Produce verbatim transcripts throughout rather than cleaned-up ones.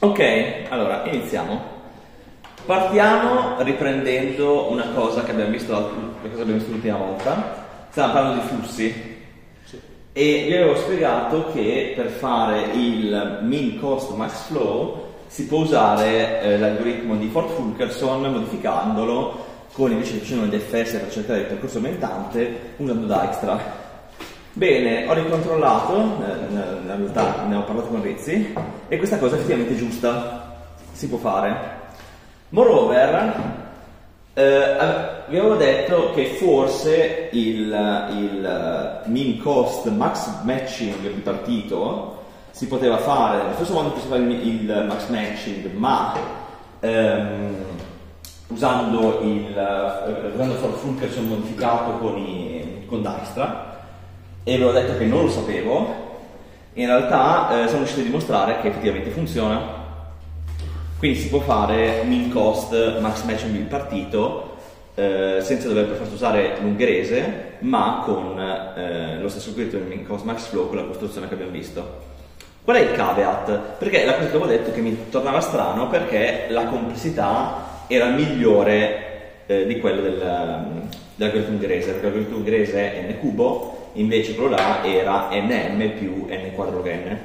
Ok, allora iniziamo. Partiamo riprendendo una cosa che abbiamo visto l'ultima volta. Stiamo parlando di flussi. Sì. E vi avevo spiegato che per fare il min cost max flow si può usare eh, l'algoritmo di Ford-Fulkerson modificandolo con invece che ci sono gli effetti per cercare il percorso aumentante usando Dijkstra. Bene, ho ricontrollato, eh, in realtà ne ho parlato con Rizzi e questa cosa è effettivamente giusta, si può fare. Moreover, eh, vi avevo detto che forse il, il min cost max matching bipartito si poteva fare nello stesso modo che si fa il, il max matching, ma ehm, usando il eh, usando Ford-Fulkerson modificato con, i, con Dijkstra. E avevo detto che non lo sapevo. In realtà eh, siamo riusciti a dimostrare che effettivamente funziona. Quindi si può fare min cost max matching bipartito eh, senza dover per forza usare l'ungherese, ma con eh, lo stesso algoritmo del min cost max flow con la costruzione che abbiamo visto. Qual è il caveat? Perché la cosa che avevo detto che mi tornava strano perché la complessità era migliore eh, di quello del, dell'algoritmo ungherese, perché l'algoritmo ungherese è n cubo, invece quello là era nm più n quadro log n.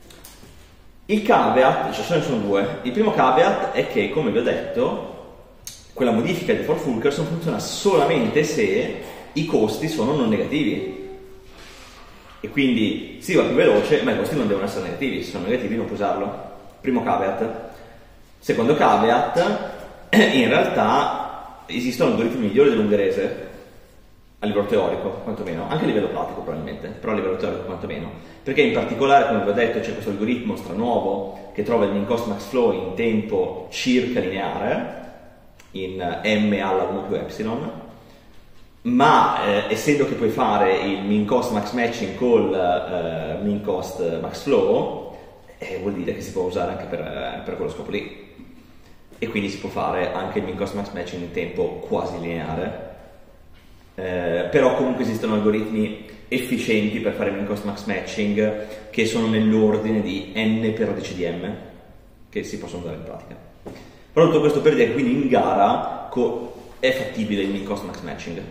Il caveat, cioè ce ne sono due. Il primo caveat è che, come vi ho detto, quella modifica di Ford-Fulkerson funziona solamente se i costi sono non negativi. E quindi si va più veloce, ma i costi non devono essere negativi. Se sono negativi non puoi usarlo. Primo caveat. Secondo caveat, in realtà esistono algoritmi migliori dell'ungherese a livello teorico, quantomeno, anche a livello pratico probabilmente, però a livello teorico quantomeno, perché in particolare, come vi ho detto, c'è questo algoritmo stranuovo che trova il min cost max flow in tempo circa lineare, in m alla uno più epsilon, ma eh, essendo che puoi fare il min cost max matching col eh, min cost max flow, eh, vuol dire che si può usare anche per, per quello scopo lì, e quindi si può fare anche il min cost max matching in tempo quasi lineare. Eh, però comunque esistono algoritmi efficienti per fare min cost max matching che sono nell'ordine di n per radice di m che si possono usare in pratica. Però tutto questo per dire che quindi in gara è fattibile il min cost max matching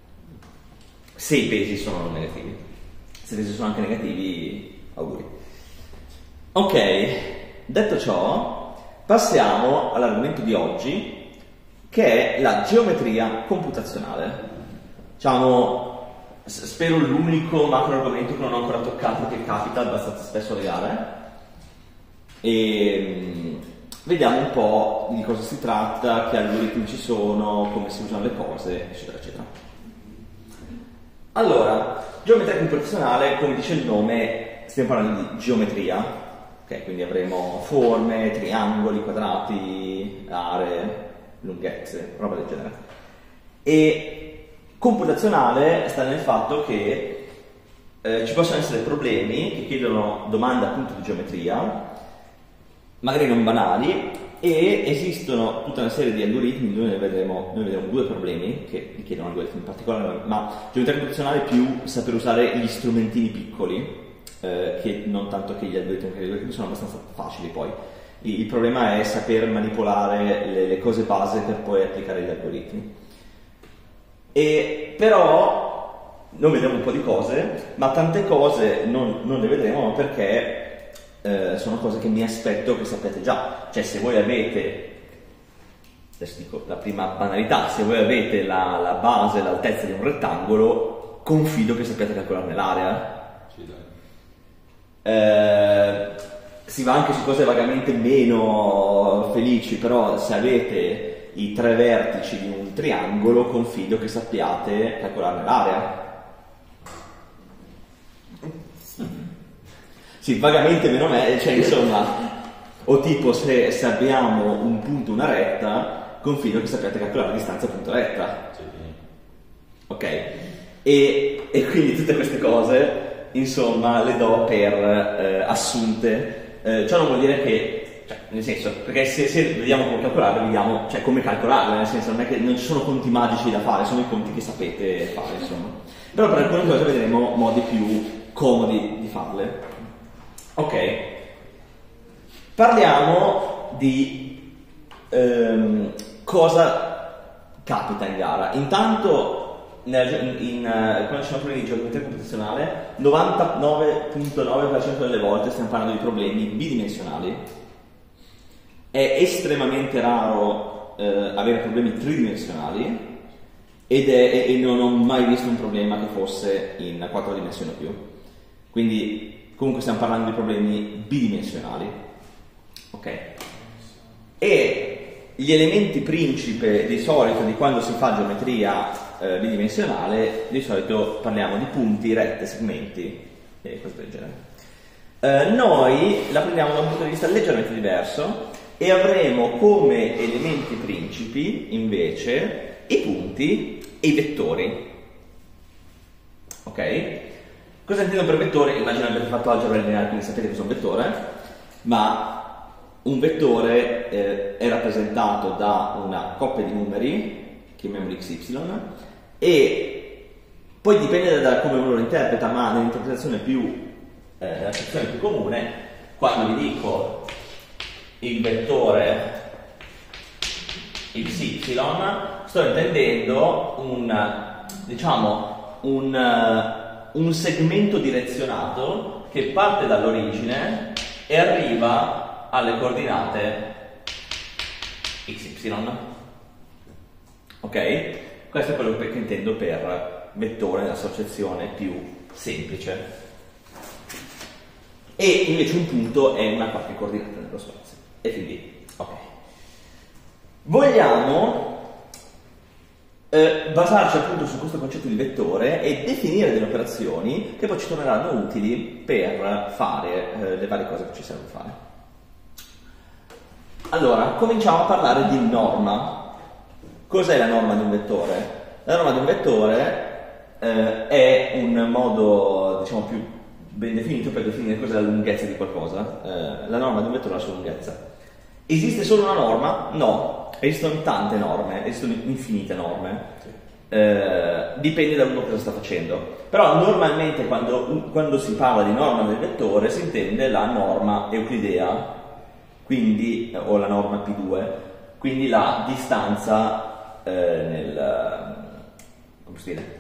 se i pesi sono non negativi. Se i pesi sono anche negativi, auguri. Ok, detto ciò, passiamo all'argomento di oggi, che è la geometria computazionale. Diciamo, spero l'unico macro argomento che non ho ancora toccato, che capita abbastanza spesso alle gare, e mh, vediamo un po' di cosa si tratta, che algoritmi ci sono, come si usano le cose, eccetera eccetera. Allora, geometria computazionale, come dice il nome, stiamo parlando di geometria, ok? Quindi avremo forme, triangoli, quadrati, aree, lunghezze, roba del genere. E computazionale sta nel fatto che eh, ci possono essere problemi che chiedono domande appunto di geometria, magari non banali, e esistono tutta una serie di algoritmi. Noi ne vedremo, noi vedremo due problemi che richiedono algoritmi in particolare, ma geometria computazionale è più saper usare gli strumentini piccoli, eh, che non tanto che gli algoritmi, perché gli algoritmi sono abbastanza facili poi. Il, il problema è saper manipolare le, le cose base per poi applicare gli algoritmi. E però noi vedremo un po' di cose, ma tante cose non, non le vedremo perché eh, sono cose che mi aspetto che sappiate già. Cioè, se voi avete, adesso dico la prima banalità, se voi avete la, la base, l'altezza di un rettangolo, confido che sappiate calcolarne l'area. Sì, dai. Eh, si va anche su cose vagamente meno felici, però se avete i tre vertici di un triangolo, confido che sappiate calcolarne l'area. Sì, vagamente meno me, cioè insomma, o tipo se, se abbiamo un punto, una retta, confido che sappiate calcolare la distanza punto retta. Sì. Ok? E, e quindi tutte queste cose, insomma, le do per eh, assunte. Eh, ciò non vuol dire che, cioè, nel senso, perché se, se vediamo come calcolarle, vediamo, cioè, come calcolarle, nel senso, non è che non ci sono conti magici da fare, sono i conti che sapete fare, insomma. Però per alcune cose vedremo modi più comodi di farle. Ok. parliamo di ehm, cosa capita in gara. Intanto nel, in, in, quando ci sono problemi di geometria computazionale, novantanove virgola nove per cento delle volte stiamo parlando di problemi bidimensionali. È estremamente raro eh, avere problemi tridimensionali ed è, e non ho mai visto un problema che fosse in quattro dimensioni o più. Quindi comunque stiamo parlando di problemi bidimensionali. Ok. E gli elementi principe di solito di quando si fa geometria eh, bidimensionale, di solito parliamo di punti, rette, segmenti e cose del genere. Eh, noi la prendiamo da un punto di vista leggermente diverso e avremo come elementi principi invece i punti e i vettori. Ok? Cosa intendo per vettore? Immagino abbiate fatto algebra lineare, quindi sapete cosa è un vettore, ma un vettore eh, è rappresentato da una coppia di numeri, chiamiamoli x y, e poi dipende da come uno lo interpreta, ma nell'interpretazione più, eh, nell'accezione più comune, quando vi dico il vettore xy, sto intendendo un, diciamo, un, un segmento direzionato che parte dall'origine e arriva alle coordinate xy. Ok? Questo è quello che intendo per vettore nell'associazione più semplice. E invece un punto è una qualche coordinata nello spazio. E quindi, ok. Vogliamo eh, basarci appunto su questo concetto di vettore e definire delle operazioni che poi ci torneranno utili per fare eh, le varie cose che ci servono fare. Allora, cominciamo a parlare di norma. Cos'è la norma di un vettore? La norma di un vettore eh, è un modo, diciamo, più ben definito per definire cos'è la lunghezza di qualcosa. Eh, la norma di un vettore è la sua lunghezza. Esiste solo una norma? No, esistono tante norme, esistono infinite norme, eh, dipende da uno cosa sta facendo. Però normalmente quando, quando si parla di norma del vettore si intende la norma euclidea, quindi, o la norma P due, quindi la distanza eh, nel... come si dice?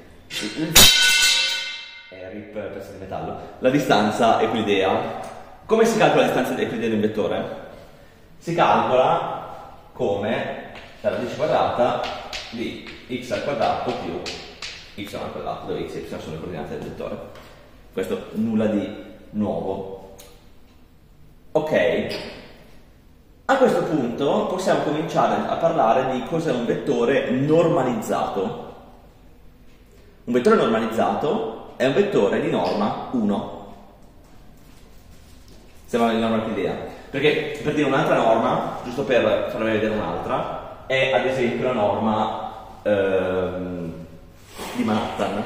Eh, rip pezzo di metallo. La distanza euclidea. Come si calcola la distanza euclidea di un vettore? Si calcola come la radice quadrata di x al quadrato più y al quadrato, dove x e y sono le coordinate del vettore. Questo nulla di nuovo. Ok, a questo punto possiamo cominciare a parlare di cos'è un vettore normalizzato. Un vettore normalizzato è un vettore di norma uno. Sembra di norma euclidea. Perché, per dire un'altra norma, giusto per farvi vedere un'altra, è ad esempio la norma ehm, di Manhattan.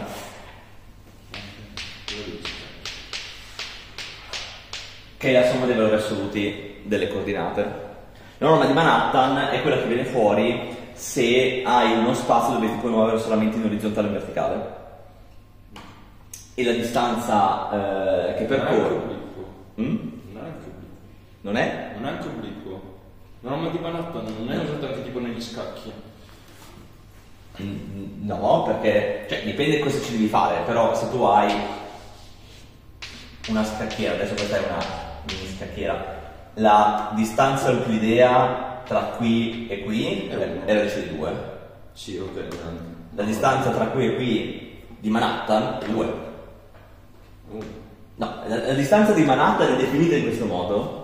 Che è la somma dei valori assoluti delle coordinate. La norma di Manhattan è quella che viene fuori se hai uno spazio dove ti puoi muovere solamente in orizzontale e in verticale. E la distanza eh, che percorre... Mm? Non è? Non è anche obliquo. La norma di Manhattan non è usata anche tipo negli scacchi. No, perché cioè, dipende cosa ci devi fare, però se tu hai una scacchiera, adesso questa è una mini scacchiera, la distanza euclidea tra qui e qui è la radice di due. Sì, ok. La distanza tra qui e qui di Manhattan è due. Uh. No, la, la distanza di Manhattan è definita in questo modo.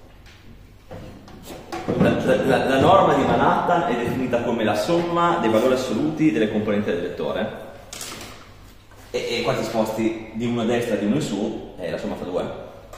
La, la, la norma di Manhattan è definita come la somma dei valori assoluti delle componenti del vettore e, e quando ti sposti di uno a destra e di uno in su è la somma fra due.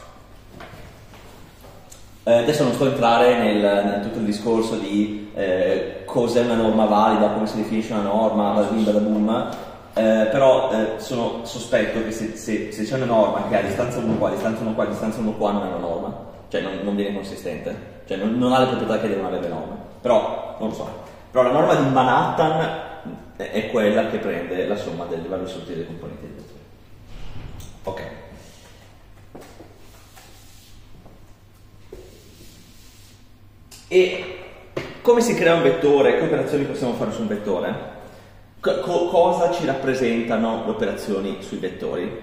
Eh, adesso non sto a entrare nel, nel tutto il discorso di eh, cos'è una norma valida, come si definisce una norma, bada bim bada boom, eh, però eh, sono sospetto che se, se, se c'è una norma che ha distanza uno qua, distanza uno qua, distanza uno qua, non è una norma. Cioè non, non viene consistente, cioè non, non ha le proprietà che devono avere le norme, però non lo so. Però la norma di Manhattan è, è quella che prende la somma dei valori assoluti delle componenti del vettore. Ok. E come si crea un vettore? Che operazioni possiamo fare su un vettore? Co- cosa ci rappresentano le operazioni sui vettori?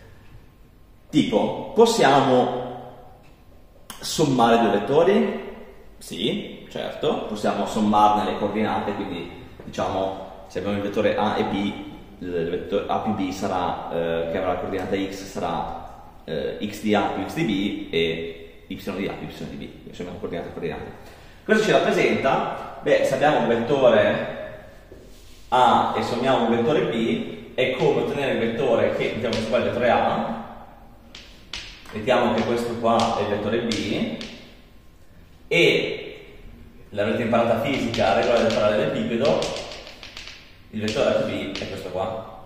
Tipo, possiamo sommare due vettori? Sì, certo. Possiamo sommarne le coordinate, quindi diciamo se abbiamo il vettore A e B, il vettore A più B sarà, eh, che avrà la coordinata x, sarà eh, x di A più x di B e y di A più y di B, quindi sono coordinate coordinate. Cosa ci rappresenta? Beh, se abbiamo un vettore A e sommiamo un vettore B, è come ottenere il vettore che, mettiamo qua il vettore A, mettiamo che questo qua è il vettore B, e l'avete imparata fisica, la regola del parallelepipedo, il vettore A più B è questo qua.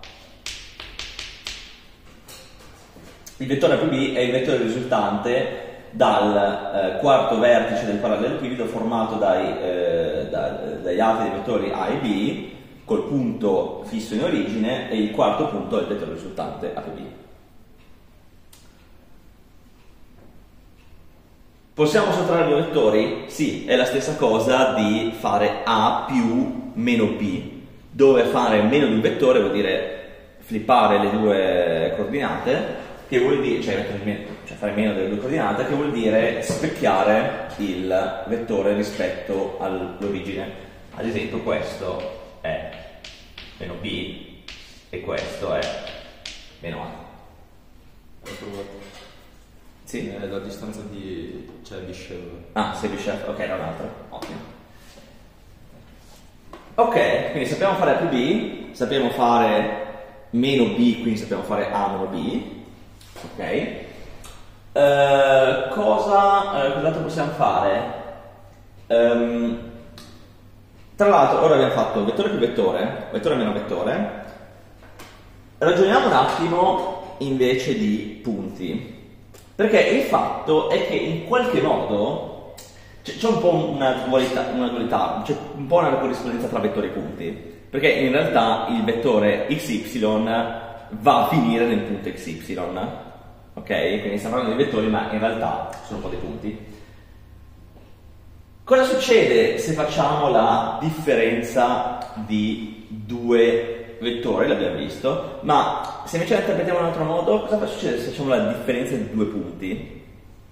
Il vettore A più B è il vettore risultante dal eh, quarto vertice del parallelepipedo formato dai, eh, da, dagli altri dei vettori A e B col punto fisso in origine, e il quarto punto è il vettore risultante A più B. Possiamo sottrarre due vettori? Sì, è la stessa cosa di fare A più meno B, dove fare meno di un vettore vuol dire flippare le due coordinate, che vuol dire, cioè, cioè fare meno delle due coordinate, che vuol dire specchiare il vettore rispetto all'origine. Ad esempio questo è meno B e questo è meno A. Sì? È la distanza di, cioè, di Shell. Ah, sei Bicep, ok, era un altro. Ottimo. Ok, quindi sappiamo fare A più B, sappiamo fare meno B, quindi sappiamo fare A meno B. Ok. Uh, cosa, uh, cos'altro possiamo fare? Um, tra l'altro, ora abbiamo fatto vettore più vettore, vettore meno vettore. Ragioniamo un attimo invece di punti. Perché il fatto è che in qualche modo c'è un po' una dualità, una dualità, c'è un po' una corrispondenza tra vettori e punti. Perché in realtà il vettore xy va a finire nel punto xy. Ok? Quindi stiamo parlando di vettori, ma in realtà sono un po' dei punti. Cosa succede se facciamo la differenza di due vettori? L'abbiamo visto, ma se invece la interpretiamo in un altro modo, cosa succede se facciamo la differenza di due punti?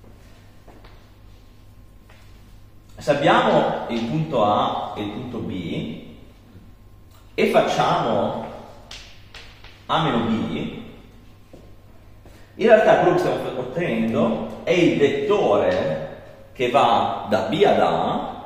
Se abbiamo il punto A e il punto B e facciamo A meno B, in realtà quello che stiamo ottenendo è il vettore che va da B ad A,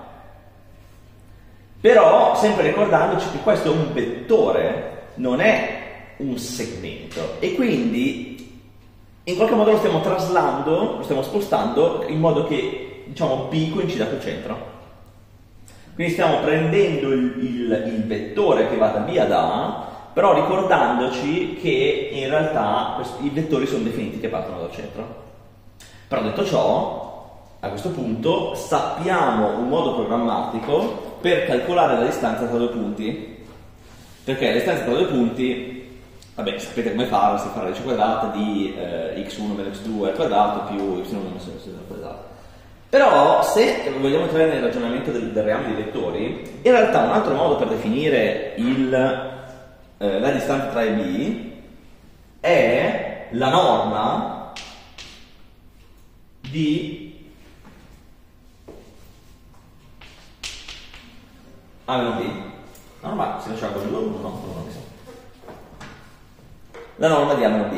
però sempre ricordandoci che questo è un vettore, non è un segmento, e quindi in qualche modo lo stiamo traslando, lo stiamo spostando in modo che, diciamo, B coincida col centro. Quindi stiamo prendendo il, il, il vettore che va da B ad A, però ricordandoci che in realtà questi, i vettori sono definiti che partono dal centro. Però detto ciò, a questo punto sappiamo un modo programmatico per calcolare la distanza tra due punti, perché la distanza tra due punti, vabbè, sapete come farla, si fa la radice quadrata di eh, x uno meno x due al quadrato più y uno meno x due al quadrato. Però se vogliamo entrare nel ragionamento del, del reame dei vettori, in realtà un altro modo per definire il, eh, la distanza tra A e B è la norma di A meno B. La norma si lascia con l'uno? No, non lo so. La norma di A meno B.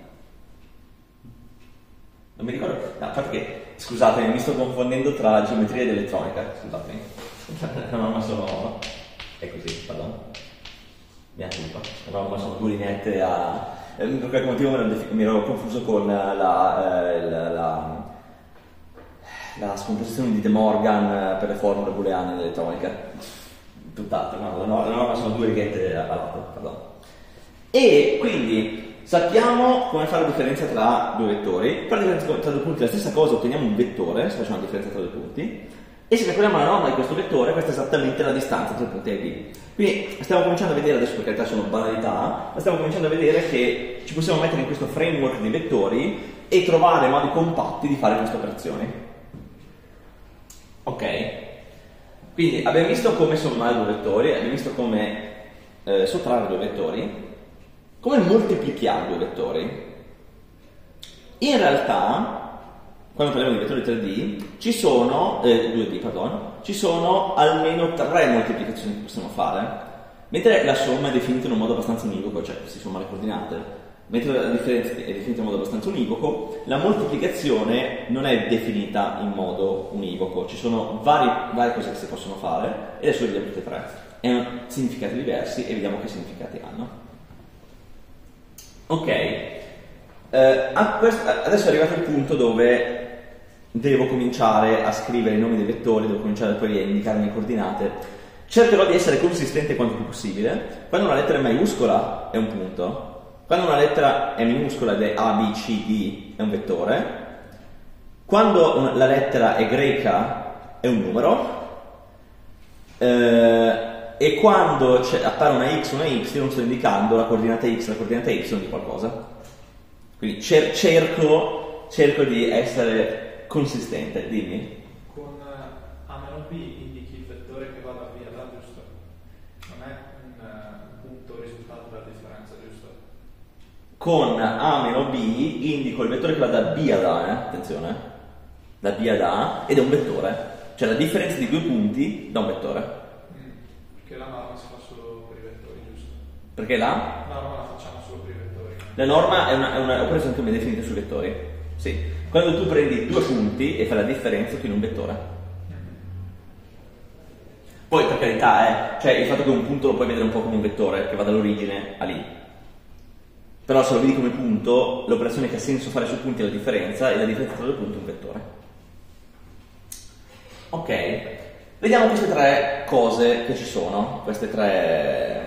Non mi ricordo. No, infatti che, scusatemi, mi sto confondendo tra geometria ed elettronica. Scusatemi. La norma sono. È così, pardon. Mia colpa. La norma sono due lineette a. Per qualche motivo mi ero confuso con la, la, la, la, la scomposizione di De Morgan per le formule booleane dell'elettronica. Tutt'altro, no, no, la norma sono due righette a lato, pardon. E quindi sappiamo come fare la differenza tra due vettori. Per la differenza tra due punti è la stessa cosa, otteniamo un vettore se facciamo la differenza tra due punti, e se calcoliamo la norma di questo vettore, questa è esattamente la distanza tra i punti A e B. Quindi stiamo cominciando a vedere, adesso per carità sono banalità, ma stiamo cominciando a vedere che ci possiamo mettere in questo framework di vettori e trovare modi compatti di fare queste operazioni. Ok? Quindi abbiamo visto come sommare due vettori, abbiamo visto come eh, sottrarre due vettori, come moltiplicare due vettori. In realtà, quando parliamo di vettori tre D, ci sono, eh, due D, pardon, ci sono almeno tre moltiplicazioni che possiamo fare, mentre la somma è definita in un modo abbastanza univoco, cioè si somma le coordinate. Mentre la differenza è definita in modo abbastanza univoco, la moltiplicazione non è definita in modo univoco, ci sono vari, varie cose che si possono fare e adesso le vediamo tutte e tre. E hanno significati diversi e vediamo che significati hanno. Ok, eh, a quest- adesso è arrivato il punto dove devo cominciare a scrivere i nomi dei vettori, devo cominciare poi a indicare le coordinate. Cercherò di essere consistente quanto più possibile. Quando una lettera è maiuscola è un punto. Quando una lettera è minuscola ed è A, B, C, D è un vettore. Quando una, la lettera è greca è un numero. Eh, e quando appare una X o una Y sto indicando la coordinata X e la coordinata Y di qualcosa. Quindi cer- cerco, cerco di essere consistente. Dimmi. Con A meno B indichi il vettore che va da B ad A, giusto? Non è un, uh, punto risultato della differenza, giusto? Con A meno B indico il vettore che va da B ad A, eh? Attenzione, da B ad A, ed è un vettore, cioè la differenza di due punti da un vettore. Mm, perché la norma si fa solo per i vettori, giusto? Perché là? La norma la facciamo solo per i vettori. La norma è una, è una operazione che viene definita sui vettori, sì. Quando tu prendi due punti e fai la differenza, ottieni un vettore. Poi per carità, eh, cioè il fatto che un punto lo puoi vedere un po' come un vettore che va dall'origine a lì. Però se lo vedi come punto, l'operazione che ha senso fare sui punti è la differenza e la differenza tra due punti è un vettore. Ok, vediamo queste tre cose che ci sono, queste tre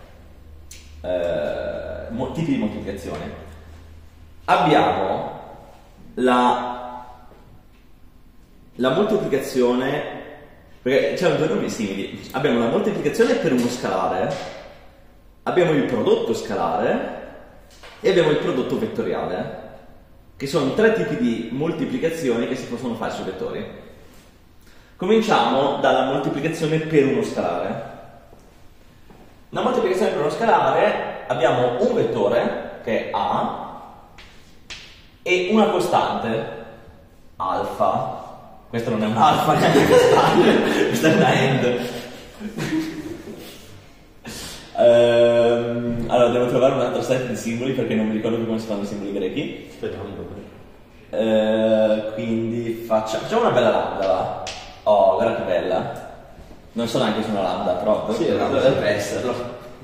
eh, mo- tipi di moltiplicazione. Abbiamo la, la moltiplicazione, perché c'erano due nomi simili, abbiamo la moltiplicazione per uno scalare, abbiamo il prodotto scalare e abbiamo il prodotto vettoriale, che sono tre tipi di moltiplicazioni che si possono fare sui vettori. Cominciamo dalla moltiplicazione per uno scalare. La moltiplicazione per uno scalare abbiamo un vettore, che è A, e una costante, alfa. Questo non è un alfa, neanche una costante, questa è una end. Ehm, allora devo trovare un altro set di simboli perché non mi ricordo più come si fanno i simboli grechi. Ehm, quindi faccia, facciamo una bella lambda, va. Oh, guarda che bella. Non so neanche se è una lambda, però sì, dovrebbe esserlo.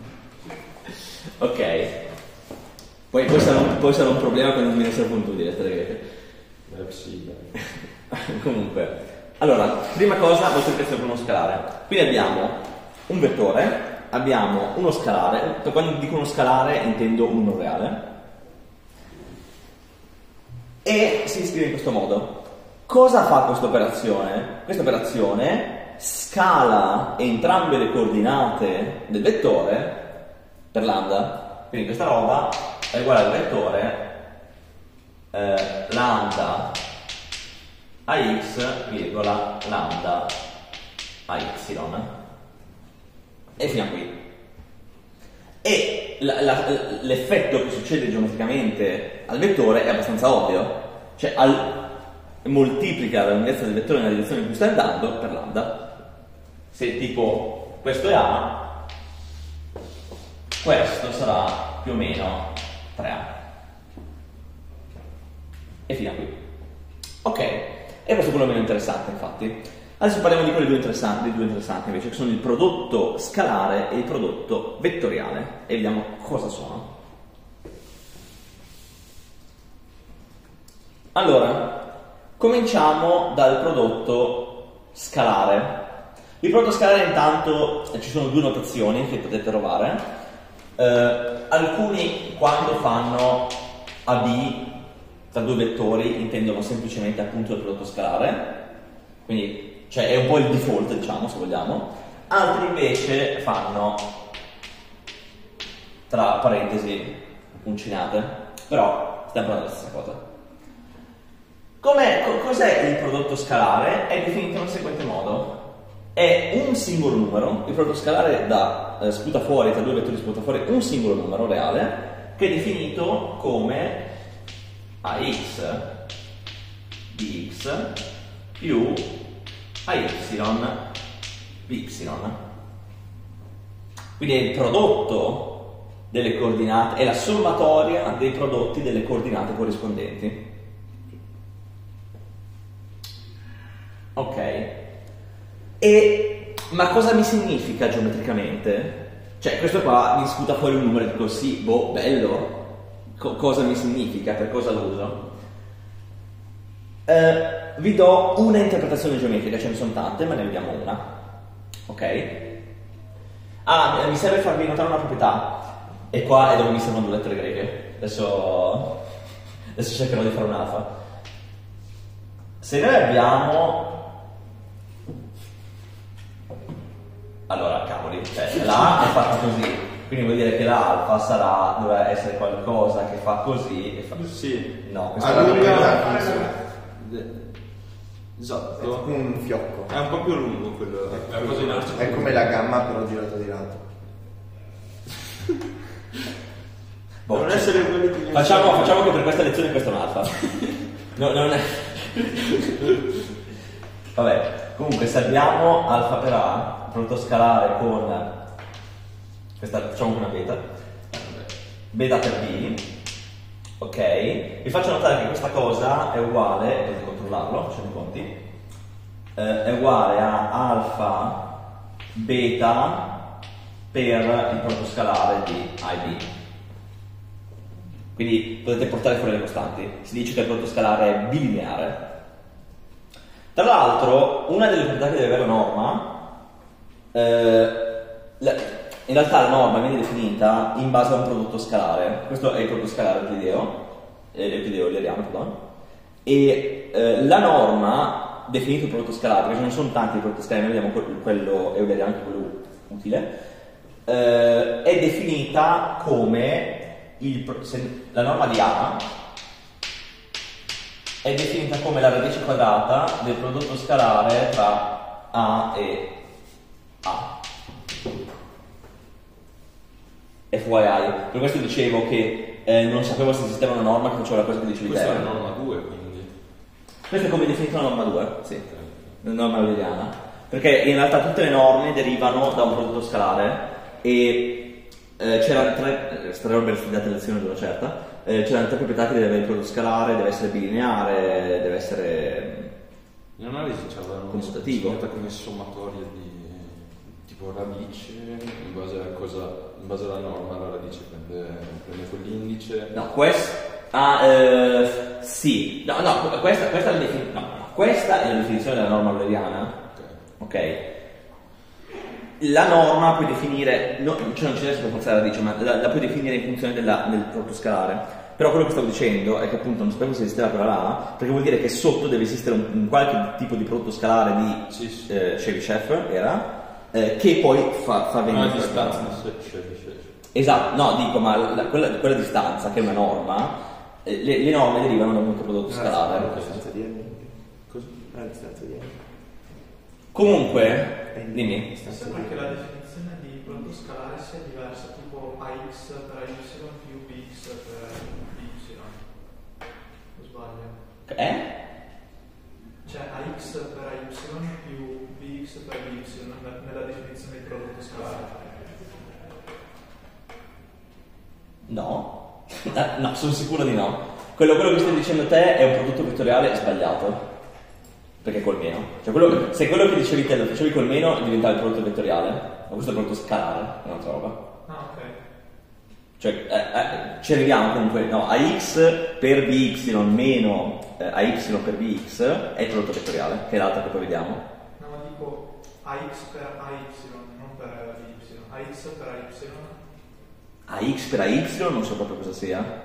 Ok. Poi poi sarà, un, poi sarà un problema quando mi ne servono un di lettere greche. Eh, sì, dai. Comunque, allora, prima cosa moltiplicazione per uno scalare. Quindi abbiamo un vettore, abbiamo uno scalare. Quando dico uno scalare intendo un numero reale, e si scrive in questo modo. Cosa fa questa operazione? Questa operazione scala entrambe le coordinate del vettore per lambda. Quindi questa roba è uguale al vettore eh, lambda a x, virgola, lambda a y. E fino a qui. E la, la, l'effetto che succede geometricamente al vettore è abbastanza ovvio. Cioè al, moltiplica la lunghezza del vettore nella direzione in cui sta andando per lambda. Se tipo questo è A, questo sarà più o meno tre A. E fino a qui. Ok, e questo è quello meno interessante, infatti. Adesso parliamo di quelli due interessanti, dei due interessanti invece, che sono il prodotto scalare e il prodotto vettoriale, e vediamo cosa sono. Allora, cominciamo dal prodotto scalare. Il prodotto scalare intanto ci sono due notazioni che potete trovare. Eh, alcuni quando fanno A B tra due vettori intendono semplicemente appunto il prodotto scalare, quindi cioè è un po' il default, diciamo, se vogliamo. Altri invece fanno tra parentesi uncinate, però stiamo parlando della stessa cosa. Com'è, co- cos'è il prodotto scalare? È definito nel seguente modo. È è un singolo numero, il prodotto scalare da, eh, sputa fuori, tra due vettori sputa fuori un singolo numero reale, che è definito come ax di x più ay di y. Quindi è il prodotto delle coordinate, è la sommatoria dei prodotti delle coordinate corrispondenti. Ok. E ma cosa mi significa geometricamente? Cioè, questo qua mi sputa fuori un numero e dico sì, boh, bello. Co- cosa mi significa? Per cosa lo uso? Eh, vi do una interpretazione geometrica, ce ne sono tante, ma ne vediamo una. Ok? Ah, mi serve farvi notare una proprietà. E qua è dove mi servono due lettere greche. Adesso, adesso cercherò di fare un'alfa. Se noi abbiamo... Allora, cavoli, cioè, la A è fatta così. Quindi vuol dire che l'alfa sarà, dovrà essere qualcosa che fa così e fa... Sì. No, questa Allora, è la allora, proprietà. Esatto. È un fiocco. È un po' più lungo quello. È una cosa in alto. È come la gamma però girata di lato. Boh, Non essere quelli che... facciamo, facciamo che per questa lezione questo è un'alfa. No, non è... Vabbè, comunque se abbiamo alfa per A, prodotto scalare con... Questa, facciamo una beta. Beta per B. Ok, vi faccio notare che questa cosa è uguale, potete controllarlo, facciamo i conti, eh, è uguale a alfa beta per il prodotto scalare di A e B. Quindi potete portare fuori le costanti. Si dice che il prodotto scalare è bilineare. Tra l'altro, una delle proprietà che deve avere la norma, eh, la, in realtà la norma viene definita in base a un prodotto scalare. Questo è il prodotto scalare euclideo, eh, euclideo euleriano, pardon. E eh, la norma, definito il prodotto scalare, perché ce ne sono tanti di prodotti scalari, noi vediamo quello, quello euleriano, anche quello utile, eh, è definita come il, se, la norma di A è definita come la radice quadrata del prodotto scalare tra A e A. F Y I. Per questo dicevo che eh, non sapevo se esisteva una norma che faceva la cosa che dicevi te. Questa è la norma due, quindi. Questa è come definita la norma due? Sì, la norma euleriana. Perché in realtà tutte le norme derivano da un prodotto scalare e eh, c'erano tre, starebbero studiate lezioni ad una certa, eh, c'erano tre proprietà che deve avere il prodotto scalare, deve essere bilineare, deve essere In analisi c'avevano commutativo come sommatoria di tipo radice in base a cosa, in base alla norma la radice prende, prende quell'indice. no questa ah, eh, sì no no questa, questa, è la defin- no, no, questa è la definizione della norma euleriana. Ok. Ok, la norma puoi definire, no, cioè non ci deve essere per forza la radice, ma la, la puoi definire in funzione della, del prodotto scalare. Però quello che stavo dicendo è che appunto non sapevo se esisteva quella là, perché vuol dire che sotto deve esistere un, un qualche tipo di prodotto scalare di Sì, sì. eh, Chebyshev, era, eh, che poi fa, fa venire Una distanza quella- di se- se- se- Esatto, no, dico, ma la- quella, quella distanza, che è una norma, eh, le, le norme derivano da un prodotto scalare. La distanza di n. Cosa? La distanza di n. Comunque, dimmi. Sembra che la definizione di prodotto scalare sia diversa, tipo ax per y più bx per y. O sbaglio? Eh? Cioè ax per y più bx per y nella definizione di prodotto scalare. No? Eh, no, sono sicuro di no. Quello, quello che stai dicendo te è un prodotto vettoriale sbagliato. Perché col meno. Cioè, quello, se quello che dicevi te lo facevi col meno, diventava il prodotto vettoriale. Ma questo è il prodotto scalare, è un'altra roba. Ah, ok. Cioè, eh, eh, ci arriviamo comunque, no, ax per by meno eh, ay per bx è il prodotto vettoriale, che è l'altra che poi vediamo. No, ma dico ax per ay, non per y. Ax per ay. Ax per ay non so proprio cosa sia.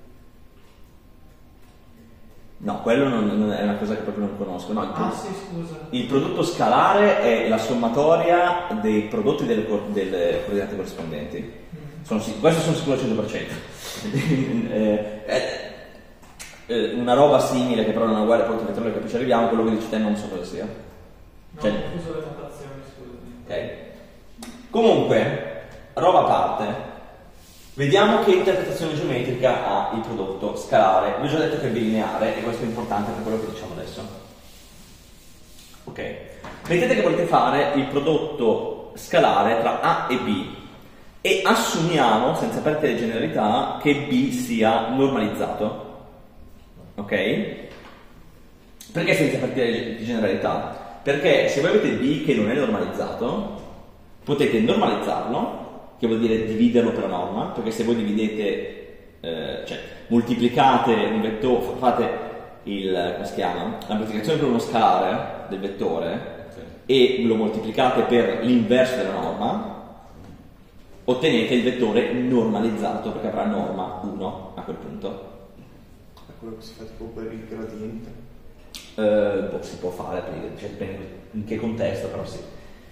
No, quello non, non è una cosa che proprio non conosco. No, il, pro- Ah, sì, scusa. il prodotto scalare è la sommatoria dei prodotti delle, cor- delle coordinate corrispondenti. Mm. Sono sic- questo sono sicuro al cento per cento. eh, eh, eh, una roba simile che però non è uguale al prodotto vettoriale che poi ci arriviamo, quello che dici te non so cosa sia. No, Cioè- ho confuso le notazioni, scusami. Ok. Comunque, roba a parte, vediamo che interpretazione geometrica ha il prodotto scalare. Vi ho già detto che è bilineare e questo è importante per quello che diciamo adesso. Ok. Mettete che volete fare il prodotto scalare tra A e B e assumiamo, senza perdere generalità, che B sia normalizzato. Ok? Perché senza partire di generalità? Perché se voi avete B che non è normalizzato, potete normalizzarlo, che vuol dire dividerlo per la norma, perché se voi dividete, eh, cioè moltiplicate un vettore, fate il, come si chiama? L'amplificazione per uno scalare del vettore e lo moltiplicate per l'inverso della norma, ottenete il vettore normalizzato perché avrà norma uno a quel punto. È quello che si fa tipo per il gradiente. Eh, boh, si può fare, cioè, dipende in che contesto, però sì.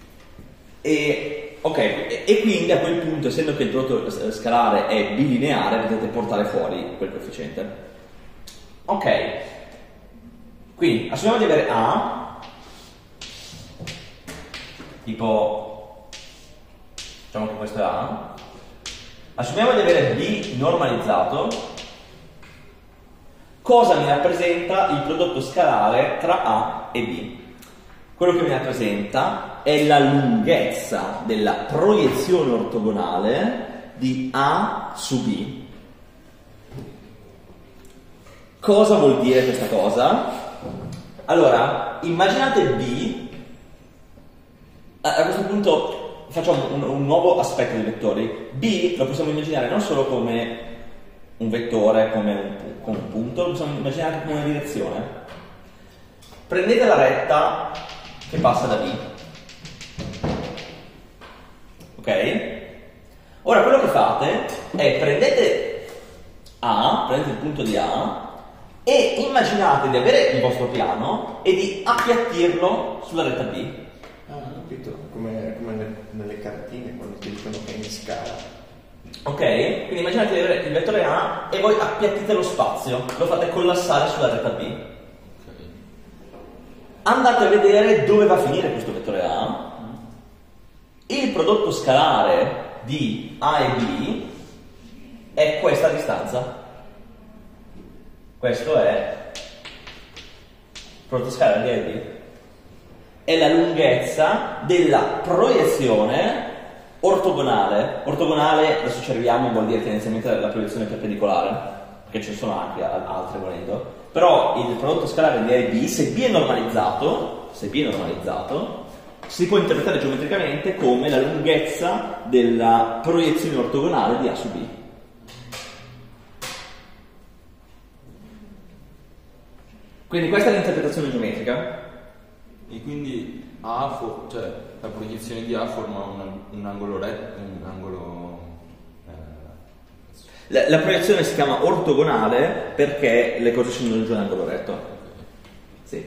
E, ok, e, e quindi a quel punto, essendo che il prodotto scalare è bilineare, potete portare fuori quel coefficiente. Ok, quindi assumiamo di avere A, tipo, diciamo che questo è A, assumiamo di avere B normalizzato. Cosa mi rappresenta il prodotto scalare tra A e B? Quello che mi rappresenta è la lunghezza della proiezione ortogonale di A su B. Cosa vuol dire questa cosa? Allora, immaginate B, a questo punto facciamo un, un nuovo aspetto dei vettori. B lo possiamo immaginare non solo come un vettore, come un, come un punto, lo possiamo immaginare anche come una direzione. Prendete la retta che passa da B, ok? Ora quello che fate è prendete A, prendete il punto di A e immaginate di avere il vostro piano e di appiattirlo sulla retta B. Ah, ho capito, come, come nelle, nelle cartine quando ti dicono che è in scala. Ok? Quindi immaginate di avere il vettore A e voi appiattite lo spazio, lo fate collassare sulla retta B. Andate a vedere dove va a finire questo vettore A. Il prodotto scalare di A e B è questa distanza. Questo è il prodotto scalare di A e B. È la lunghezza della proiezione ortogonale. Ortogonale, adesso ci arriviamo, vuol dire tendenzialmente la proiezione perpendicolare, perché ce ne sono anche altre volendo. Però il prodotto scalare di A e B, se B è normalizzato, se B è normalizzato, si può interpretare geometricamente come la lunghezza della proiezione ortogonale di A su B. Quindi questa è l'interpretazione geometrica. E quindi A, fo- cioè la proiezione di A forma un, un angolo retto, un angolo... Eh, La, la proiezione si chiama ortogonale perché le cose scendono giù in angolo retto. Sì.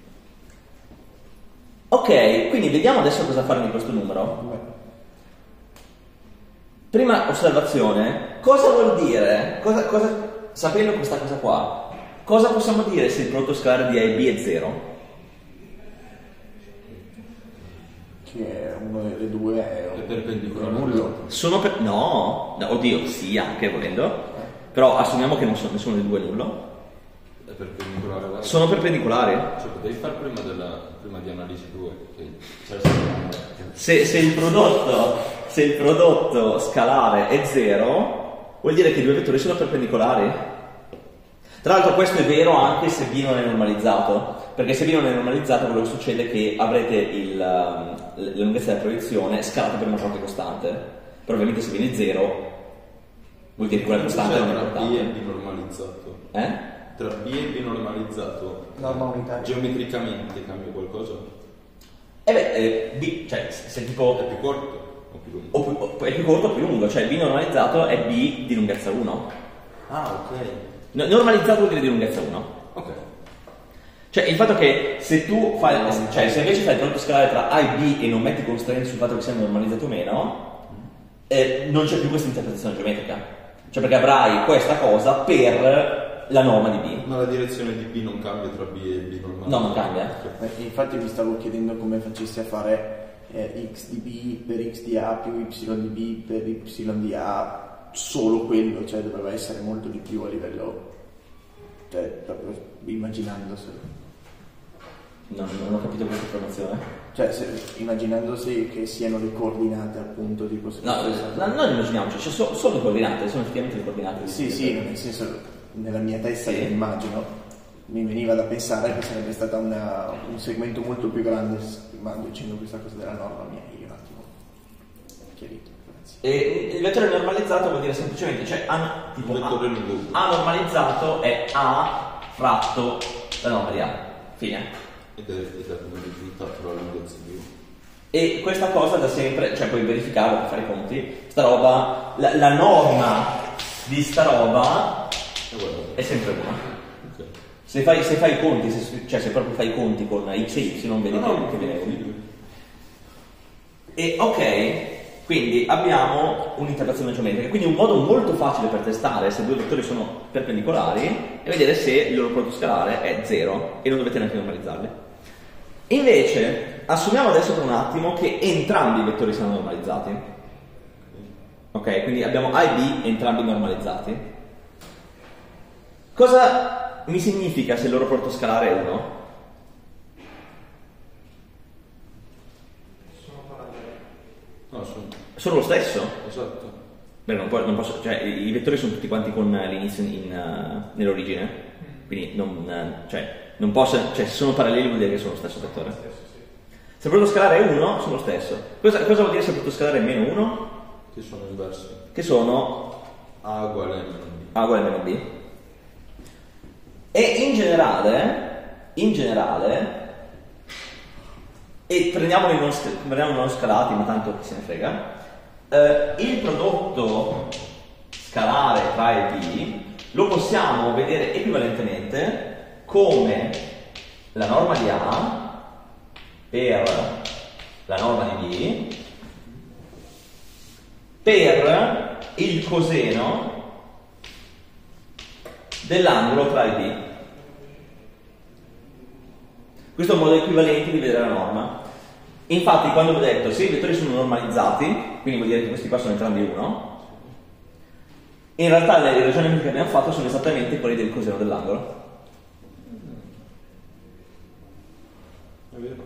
Ok, quindi vediamo adesso cosa fare di questo numero. Prima osservazione, cosa vuol dire? Cosa, cosa, sapendo questa cosa qua, cosa possiamo dire se il prodotto scalare di A e B è zero? Che è uno delle due è, È perpendicolare. nullo. Sono per... No, no, oddio, sì, anche volendo. Però assumiamo che non sono, nessuno dei due è nullo. È perpendicolare alla... Sono perpendicolari. Cioè potevi fare prima, della, prima di analisi due, che c'era stato... Se, se, il prodotto, se il prodotto scalare è zero, vuol dire che i due vettori sono perpendicolari. Tra l'altro questo è vero anche se B non è normalizzato, perché se B non è normalizzato quello che succede è che avrete il, la lunghezza della proiezione scalata per una parte costante. Però ovviamente se viene zero vuol dire che quella costante non è tra B e importante. B normalizzato. Eh? Tra B e B normalizzato, Norma unitaria. geometricamente cambia qualcosa? E beh, eh, B, cioè se, se tipo... È più corto o più lungo? O più, o- è più corto o più lungo, cioè B normalizzato è B di lunghezza uno. Ah, ok. No, normalizzato vuol dire di lunghezza uno. Ok. Cioè il fatto che se tu fai, cioè se invece fai il prodotto scalare tra A e B e non metti constraint sul fatto che sia normalizzato o meno, eh, non c'è più questa interpretazione geometrica. Cioè perché avrai questa cosa per la norma di B. Ma la direzione di B non cambia tra B e B normale? No, non cambia. Eh, infatti vi stavo chiedendo come facessi a fare eh, x di B per x di A più y di B per y di A, solo quello, cioè doveva essere molto di più a livello, cioè proprio immaginandoselo. No, non ho capito questa informazione. Cioè, se, immaginandosi che siano le coordinate appunto di questo. No, no, non immaginiamoci, cioè, so, sono le coordinate, sono effettivamente le coordinate. Sì, sì, nel senso, nella mia testa sì. che immagino, mi veniva da pensare che sarebbe stato un segmento molto più grande, ma dicendo questa cosa della norma mi hai un attimo chiarito. Grazie. E il vettore normalizzato vuol dire semplicemente, cioè A, tipo A, A normalizzato è A fratto la norma di A. Fine. Ed è, ed è come risultato la lunghezza di U. E questa cosa da sempre, cioè puoi verificare per fare i conti, sta roba, la, la norma di sta roba è sempre una. Okay. Se fai, se fai i conti, se, cioè se proprio fai i conti con x e y, non vedi no, che, no, che viene no, uno. E ok, quindi abbiamo un'interpretazione geometrica, quindi un modo molto facile per testare se due vettori sono perpendicolari è vedere se il loro prodotto scalare è zero e non dovete neanche normalizzarli. Invece, assumiamo adesso per un attimo che entrambi i vettori siano normalizzati. Ok, quindi abbiamo A e B entrambi normalizzati. Cosa mi significa se il loro prodotto scalare è uno? Sono paralleli. No, sono... Sono lo stesso? Esatto. Beh, non, può, non posso, cioè i i vettori sono tutti quanti con l'inizio in, uh, nell'origine, quindi non, uh, cioè, non posso, cioè se sono paralleli vuol dire che sono lo stesso vettore. Se il prodotto scalare è uno, sono lo stesso. Cosa, cosa vuol dire se il prodotto scalare è meno uno? Che sono inversi. Che sono A uguale a meno B. A uguale a meno B. E in generale, in generale, e prendiamoli non, prendiamoli non scalati, ma tanto chi se ne frega, eh, il prodotto scalare tra A e B lo possiamo vedere equivalentemente come la norma di A per la norma di B per il coseno dell'angolo tra A e B. Questo è un modo equivalente di vedere la norma. Infatti, quando ho detto se i vettori sono normalizzati, quindi vuol dire che questi qua sono entrambi uno, in realtà le ragionamenti che abbiamo fatto sono esattamente quelli del coseno dell'angolo. È vero.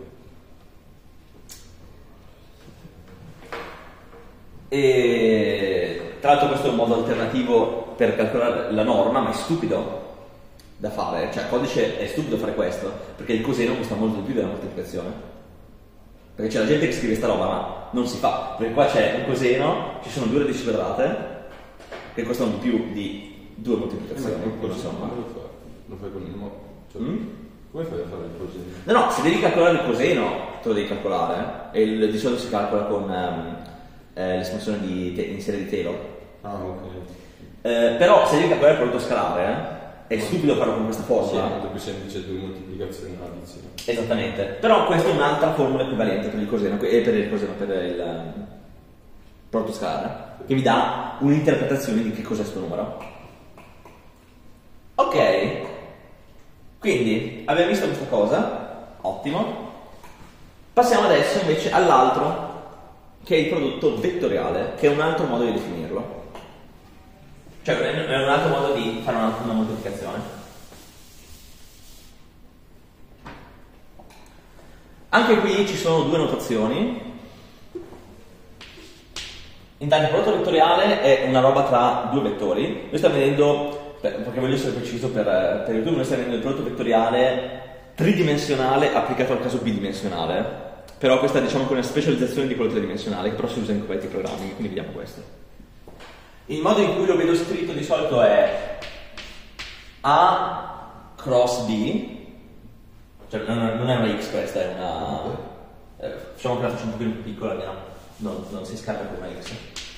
E tra l'altro questo è un modo alternativo per calcolare la norma, ma è stupido da fare, cioè il codice è stupido fare questo, perché il coseno costa molto di più della moltiplicazione. Perché c'è la gente che scrive sta roba, ma non si fa, perché qua c'è un coseno, ci sono due radici quadrate che costano di più di due moltiplicazioni, Come insomma. lo fai? Lo fai con il modo? Cioè, Mm? come fai a fare il coseno? No, no, se devi calcolare il coseno, te lo devi calcolare, e il, di solito si calcola con ehm, eh, l'espansione di te- in serie di Taylor. Ah, ok. Eh, però se devi calcolare il prodotto scalare, è stupido farlo con questa Sì, formula. è molto più semplice due moltiplicazioni e un'addizione. Esattamente. Però questa è un'altra formula equivalente per il coseno, e per il coseno, per il um, prodotto scalare, che vi dà un'interpretazione di che cos'è questo numero. Ok. Quindi abbiamo visto questa cosa, ottimo. Passiamo adesso invece all'altro, che è il prodotto vettoriale, che è un altro modo di definirlo. Cioè è un altro modo di fare una, una moltiplicazione. Anche qui ci sono due notazioni. Intanto il prodotto vettoriale è una roba tra due vettori. Noi stiamo vedendo, perché voglio essere preciso per, per il YouTube, noi stiamo vedendo il prodotto vettoriale tridimensionale applicato al caso bidimensionale. Però questa diciamo che è una specializzazione di quello tridimensionale, che però si usa in questi programmi, quindi vediamo questo. Il modo in cui lo vedo scritto di solito è A cross B, cioè non è una X questa, è una... Eh, facciamo che la faccio un pochino più piccola, no? non, non si scarica come una X.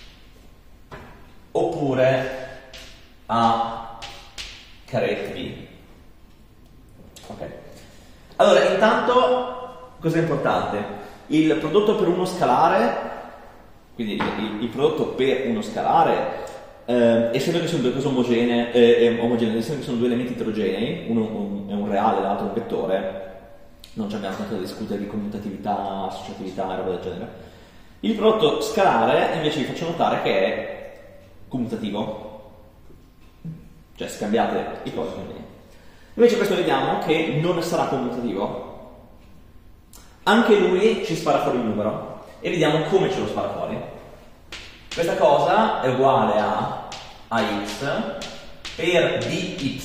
Oppure A caret B. Ok. Allora, intanto, cosa è importante? Il prodotto per uno scalare, quindi il, il prodotto per uno scalare eh, essendo che sono due cose omogenee, eh, omogenee, essendo che sono due elementi eterogenei, uno un, è un reale, l'altro un vettore, non ci abbiamo tanto da discutere di commutatività, associatività e roba del genere. Il prodotto scalare invece vi faccio notare che è commutativo, cioè scambiate i cosi. Invece questo vediamo che non sarà commutativo. Anche lui ci spara fuori il numero e vediamo come ce lo spara fuori. Questa cosa è uguale a ax per dy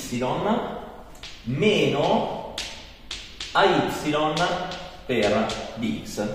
meno ay per dx.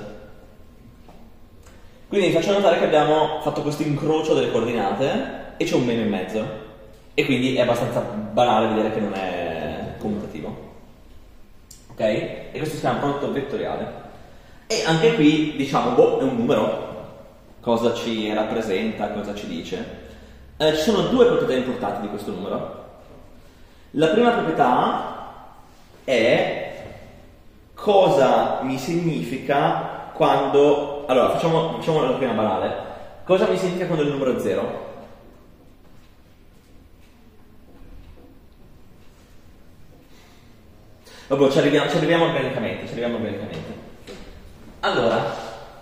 Quindi vi faccio notare che abbiamo fatto questo incrocio delle coordinate e c'è un meno in mezzo, e quindi è abbastanza banale vedere che non è commutativo. Ok? E questo si chiama prodotto vettoriale. E anche qui diciamo, boh, è un numero. Cosa ci rappresenta, cosa ci dice? Eh, ci sono due proprietà importanti di questo numero. La prima proprietà è cosa mi significa quando... Allora, facciamo, facciamo la prima banale. Cosa mi significa quando il numero è zero? Vabbè, ci arriviamo, ci arriviamo organicamente, ci arriviamo organicamente. Allora,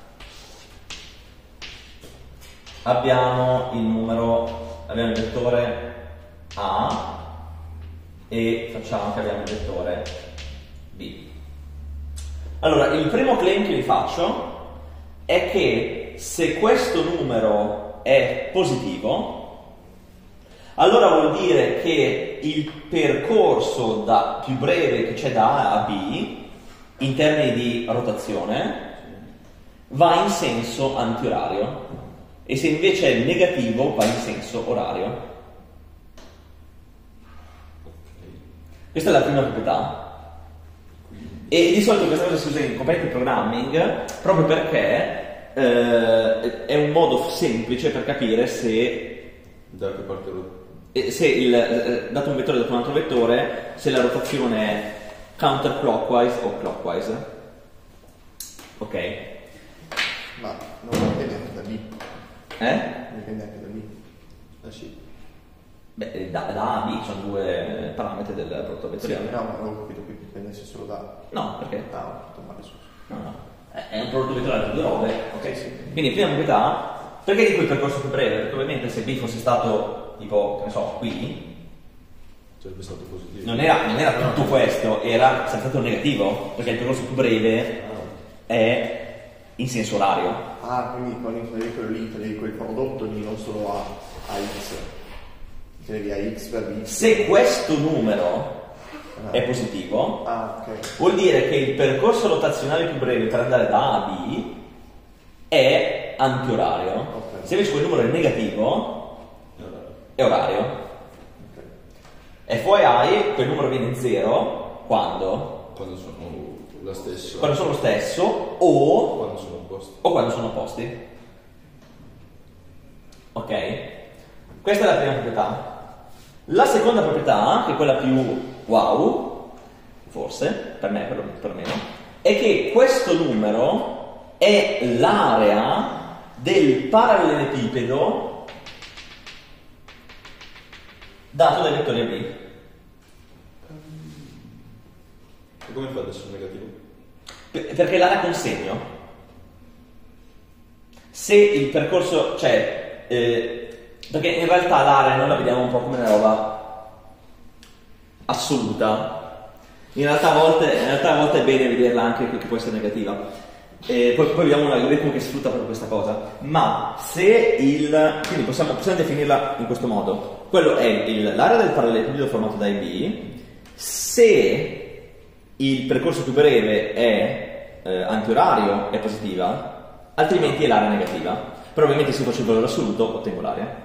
abbiamo il numero, abbiamo il vettore A e facciamo che abbiamo il vettore B. Allora, il primo claim che vi faccio è che se questo numero è positivo, allora vuol dire che il percorso da, più breve che c'è da A a B, in termini di rotazione, va in senso antiorario, e se invece è negativo va in senso orario. Questa è la prima proprietà. E di solito questa cosa si usa in competitive programming proprio perché eh, è un modo semplice per capire se da che parte lo... se il, eh, dato un vettore dato un altro vettore, se la rotazione è counterclockwise o clockwise. Ok? Ma non dipende anche da B. Eh? Dipende anche da B. Ah sì. Beh, da, da A a B sono due parametri del prodotto vettoriale. No, ma avevo capito che dipendesse solo da... No, perché? Ah, ho fatto male su. No, no. È un prodotto vettoriale di due robe. Ok, sì. Quindi prima proprietà, perché dico il percorso più breve? Perché ovviamente se B fosse stato tipo, che ne so, qui, sarebbe stato positivo. non era, non era tutto questo, era sarebbe stato negativo, perché il percorso più breve è in senso orario. Ah, quindi quando toglievi quello lì, toglievi quel prodotto lì, non solo a, a X. Toglievi a X per B. Se questo numero ah. è positivo, ah, ok. vuol dire che il percorso rotazionale più breve per andare da A a B è antiorario. Okay. Se invece quel numero è negativo, è orario. Okay. F Y I, quel numero viene zero quando? Quando sono lo stesso. Quando sono lo stesso o quando sono opposti. o quando sono opposti. Ok? Questa è la prima proprietà. La seconda proprietà, che è quella più wow, forse, per me per, perlomeno, è che questo numero è l'area del parallelepipedo dato dai vettori A B. E come fa ad essere negativo? Per, perché l'area con segno. Se il percorso, cioè, eh, perché in realtà l'area noi la vediamo un po' come una roba assoluta. In realtà a volte, in realtà a volte è bene vederla anche che può essere negativa. E poi, poi vediamo un algoritmo che sfrutta proprio questa cosa. Ma se il... quindi possiamo, possiamo definirla in questo modo. Quello è il, l'area del parallelepipedo formato da A B. Se il percorso più breve è eh, antiorario, è positiva, altrimenti è l'area negativa. Però ovviamente se faccio il valore assoluto ottengo l'area.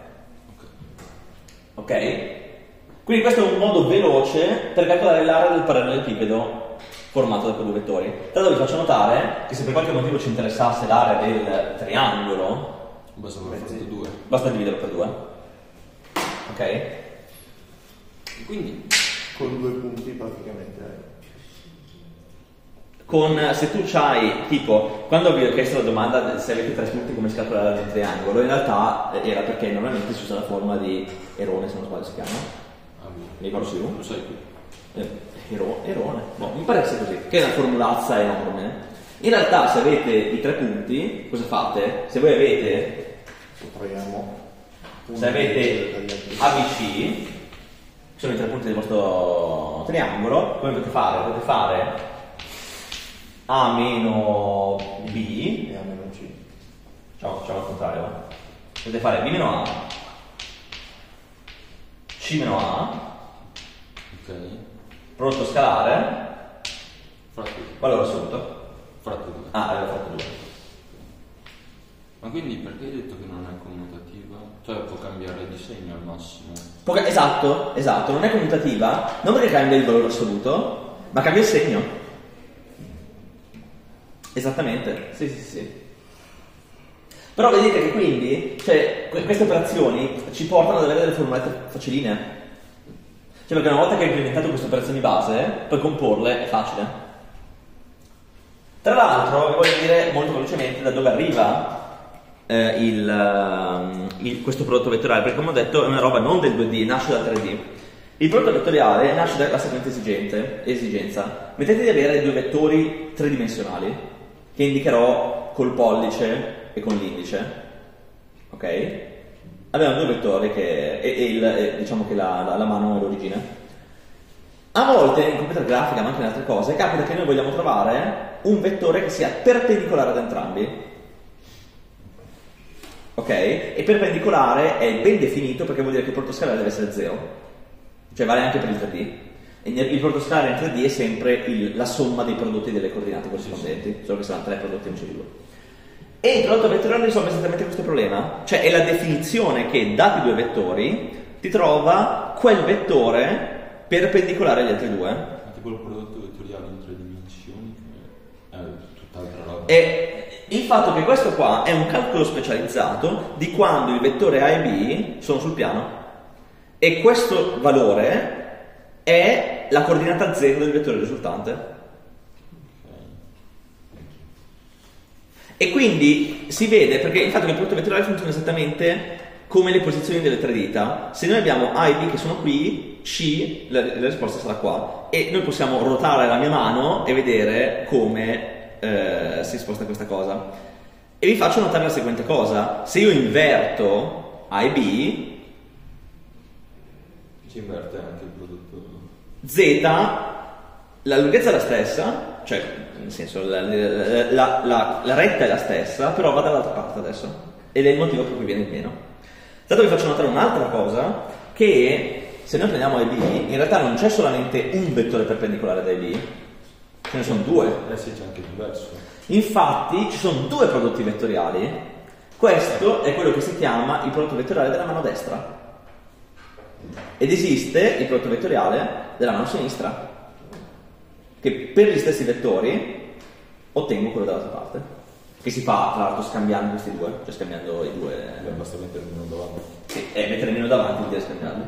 Ok? Quindi questo è un modo veloce per calcolare l'area del parallelepipedo formato da quei due vettori. Tra l'altro vi faccio notare che se per qualche motivo ci interessasse l'area del triangolo, basta aver fatto due. Basta dividerlo per due. Ok? E quindi Con due punti praticamente. con, se tu c'hai, tipo, quando vi ho chiesto la domanda se avete tre punti come si calcola il triangolo, in realtà era perché normalmente si usa la formula di Erone, se non sbaglio si chiama. Ah, Mi ricordo più. lo sai tu. Eh, Ero, Erone, boh, mi pare che sia così, che è una formulazza enorme. In realtà se avete i tre punti, cosa fate? Se voi avete, Proviamo. se avete A B C, sono i tre punti del vostro triangolo, come potete fare? Potete fare A meno B, E a meno C. ciao, facciamo al contrario, eh. Potete fare B meno A, C meno A, Ok. prodotto scalare, Fratto. valore assoluto. Fratto due. Ah, avevo fatto due. Ma quindi perché hai detto che non è commutativa? Cioè può cambiare di segno al massimo. Poca- esatto, esatto, non è commutativa, non perché cambia il valore assoluto, ma cambia il segno. Esattamente, sì, sì, sì. Però vedete che quindi, cioè, que- queste operazioni ci portano ad avere delle formulette faciline. Cioè, perché una volta che hai implementato queste operazioni base, poi comporle è facile. Tra l'altro, vi voglio dire molto velocemente da dove arriva eh, il, ehm, il- questo prodotto vettoriale, perché come ho detto è una roba non del due D, nasce da tre D. Il prodotto vettoriale nasce dalla seguente esigente- esigenza. Mettete di avere due vettori tridimensionali, che indicherò col pollice e con l'indice. Ok? Abbiamo due vettori che, e, e il, e diciamo che la, la, la mano è l'origine. A volte in computer grafica, ma anche in altre cose, capita che noi vogliamo trovare un vettore che sia perpendicolare ad entrambi. Ok? E perpendicolare è ben definito perché vuol dire che il prodotto scalare deve essere zero. Cioè vale anche per il tre D. E nel- il prodotto scalare in tre D è sempre il- la somma dei prodotti delle coordinate corrispondenti, solo che saranno tre prodotti invece di due. E il prodotto vettoriale risolve esattamente questo problema, cioè è la definizione che dati due vettori ti trova quel vettore perpendicolare agli altri due. Anche quel prodotto vettoriale in tre dimensioni che è tutt'altra roba. E il fatto che questo qua è un calcolo specializzato di quando il vettore A e B sono sul piano e questo valore è la coordinata zero del vettore risultante. E quindi si vede, perché il fatto che il prodotto vettoriale funziona esattamente come le posizioni delle tre dita. Se noi abbiamo A e B che sono qui, C, la, la risposta sarà qua. E noi possiamo ruotare la mia mano e vedere come eh, si sposta questa cosa. E vi faccio notare la seguente cosa. Se io inverto A e B, Si inverte anche il prodotto. Z, la lunghezza è la stessa, cioè nel senso la, la, la, la, la retta è la stessa, però va dall'altra parte adesso. Ed è il motivo per cui viene il meno. Tanto vi faccio notare un'altra cosa, che se noi prendiamo A e B, in realtà non c'è solamente un vettore perpendicolare ad A e B, ce ne sono due. Eh sì, c'è anche il diverso. Infatti ci sono due prodotti vettoriali. Questo è quello che si chiama il prodotto vettoriale della mano destra. Ed esiste il prodotto vettoriale della mano sinistra, che per gli stessi vettori ottengo quello dall'altra parte, che si fa tra l'altro scambiando questi due, cioè scambiando i due. Eh, basta mettere meno davanti. Sì, e mettere meno davanti vuol dire scambiarli.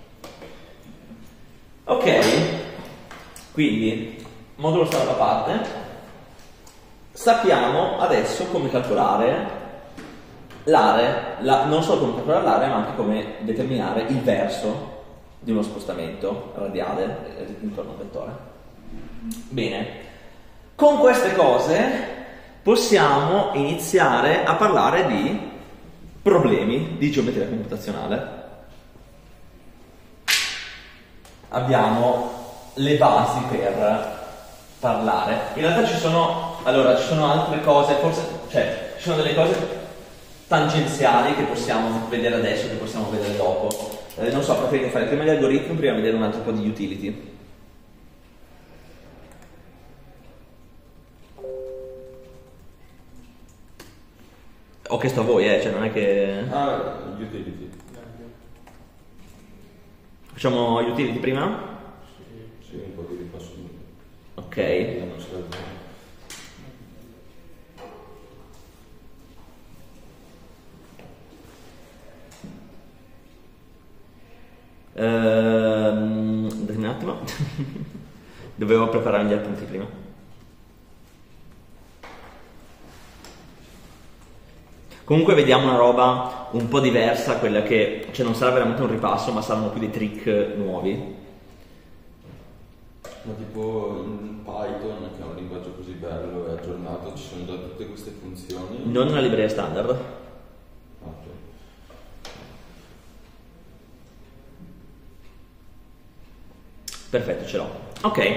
Ok, quindi modulo sta da parte. Sappiamo adesso come calcolare l'area, la, non solo come calcolare l'area, ma anche come determinare il verso di uno spostamento radiale intorno a un vettore. Bene, con queste cose possiamo iniziare a parlare di problemi di geometria computazionale. Abbiamo le basi per parlare. In realtà ci sono, allora, ci sono altre cose, forse, cioè, ci sono delle cose tangenziali che possiamo vedere adesso, che possiamo vedere dopo. Eh, non so, preferite fare prima gli algoritmi o prima vedere un altro po' di utility? Ho chiesto a voi, eh, cioè non è che... Ah, gli utility. Facciamo gli utility prima? Sì, un po' di ripasso. Ok. Vediamo se la- Ehm, datemi un attimo. Dovevo preparare gli appunti prima. Comunque vediamo una roba un po' diversa, quella che, cioè non sarà veramente un ripasso, ma saranno più dei trick nuovi. Ma tipo in Python, che è un linguaggio così bello e aggiornato, ci sono già tutte queste funzioni? Non una libreria standard. Ok. Perfetto, ce l'ho. Ok.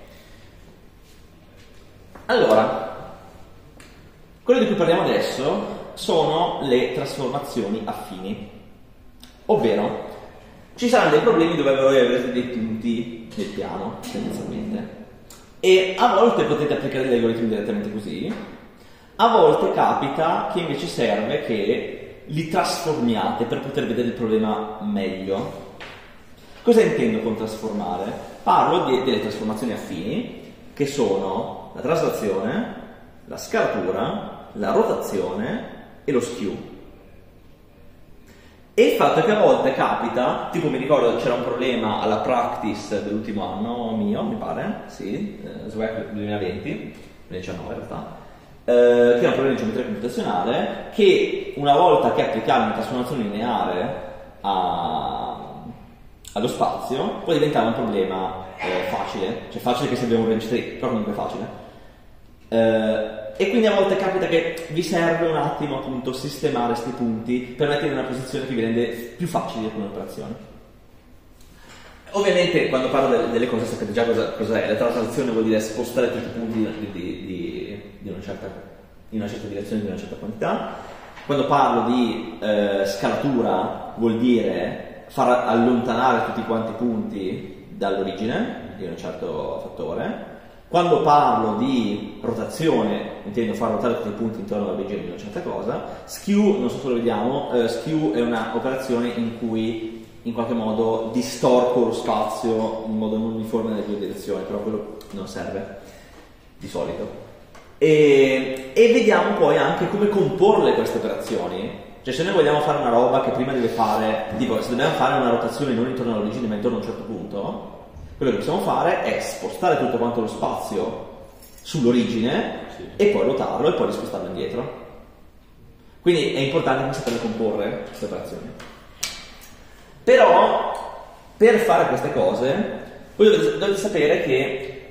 Allora, quello di cui parliamo adesso sono le trasformazioni affini. Ovvero, ci saranno dei problemi dove voi avrete dei punti nel piano, tendenzialmente. E a volte potete applicare degli algoritmi direttamente così, a volte capita che invece serve che li trasformiate per poter vedere il problema meglio. Cosa intendo con trasformare? Parlo di, delle trasformazioni affini, che sono la traslazione, la scalatura, la rotazione e lo skew. E il fatto è che a volte capita, tipo mi ricordo c'era un problema alla practice dell'ultimo anno mio, mi pare, sì, eh, S W E C duemilaventi, duemiladiciannove in realtà, eh, che era un problema di geometria computazionale, che una volta che applicavi una trasformazione lineare a, allo spazio, poi diventava un problema eh, facile, cioè facile che se abbiamo un range tree, però comunque facile. Eh, e quindi a volte capita che vi serve un attimo appunto sistemare questi punti per mettere in una posizione che vi rende più facile alcune operazioni. Ovviamente quando parlo delle, delle cose sapete già cosa, cosa è. La traslazione vuol dire spostare tutti i punti di, di, di, di una certa, in una certa direzione, di una certa quantità. Quando parlo di eh, scalatura vuol dire far allontanare tutti quanti i punti dall'origine di un certo fattore. Quando parlo di rotazione intendo far ruotare tutti i punti intorno all'origine di una certa cosa. Skew, non so se lo vediamo, eh, skew è un'operazione in cui in qualche modo distorco lo spazio in modo non uniforme nelle due direzioni, però quello non serve di solito. E, e vediamo poi anche come comporle queste operazioni. Cioè se noi vogliamo fare una roba che prima deve fare, tipo se dobbiamo fare una rotazione non intorno all'origine ma intorno a un certo punto, quello che possiamo fare è spostare tutto quanto lo spazio sull'origine, sì, e poi ruotarlo e poi rispostarlo indietro. Quindi è importante saper comporre queste operazioni. Però per fare queste cose voi dovete, dovete sapere che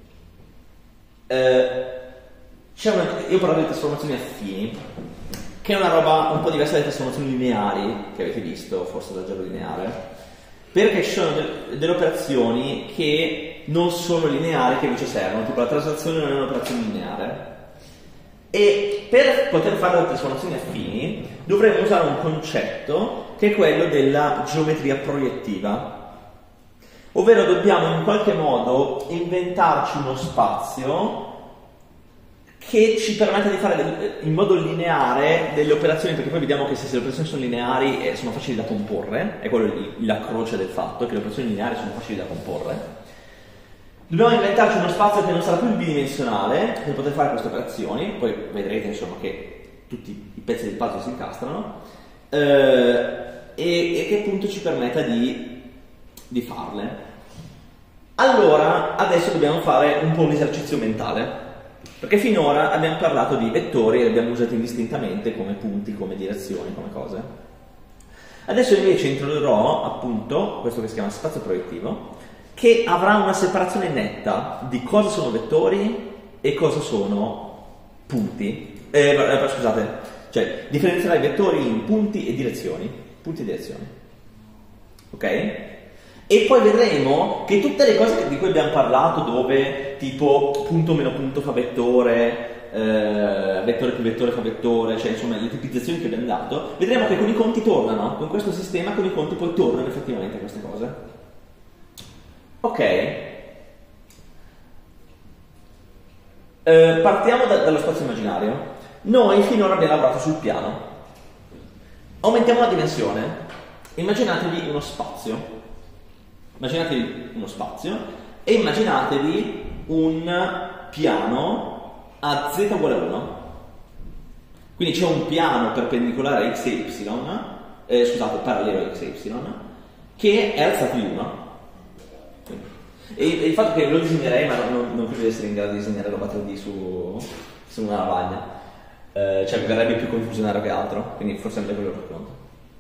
eh, c'è una, io parlo di trasformazioni affini, che è una roba un po' diversa dalle trasformazioni lineari che avete visto, forse l'algebra lineare, perché ci sono de- delle operazioni che non sono lineari, che invece servono, tipo la traslazione non è un'operazione lineare. E per poter fare le trasformazioni affini dovremmo usare un concetto che è quello della geometria proiettiva, ovvero dobbiamo in qualche modo inventarci uno spazio che ci permette di fare del, in modo lineare delle operazioni, perché poi vediamo che se, se le operazioni sono lineari eh, sono facili da comporre, è quello lì, la croce del fatto, che le operazioni lineari sono facili da comporre. Dobbiamo inventarci uno spazio che non sarà più bidimensionale per poter fare queste operazioni, poi vedrete insomma che tutti i pezzi del puzzle si incastrano, eh, e, e che appunto ci permetta di, di farle. Allora, adesso dobbiamo fare un po' un esercizio mentale, perché finora abbiamo parlato di vettori e li abbiamo usati indistintamente come punti, come direzioni, come cose. Adesso invece introdurrò appunto questo che si chiama spazio proiettivo, che avrà una separazione netta di cosa sono vettori e cosa sono punti. Eh, eh, scusate, cioè differenzierà i vettori in punti e direzioni. Punti e direzioni. Ok? E poi vedremo che tutte le cose di cui abbiamo parlato, dove tipo punto meno punto fa vettore, eh, vettore più vettore fa vettore, cioè insomma le tipizzazioni che abbiamo dato, vedremo che con i conti tornano, con questo sistema con i conti poi tornano effettivamente queste cose. Ok, eh, partiamo da, dallo spazio immaginario. Noi finora abbiamo lavorato sul piano. Aumentiamo la dimensione. Immaginatevi uno spazio. Immaginatevi uno spazio e immaginatevi un piano a z uguale a uno. Quindi c'è un piano perpendicolare a x e y, eh, scusate, parallelo a x e y, che è alzato di uno. E il fatto che lo disegnerei, ma non, non credo di essere in grado di disegnare roba tre D su, su una lavagna, eh, cioè verrebbe più confusionario che altro, quindi forse è meglio quello per conto.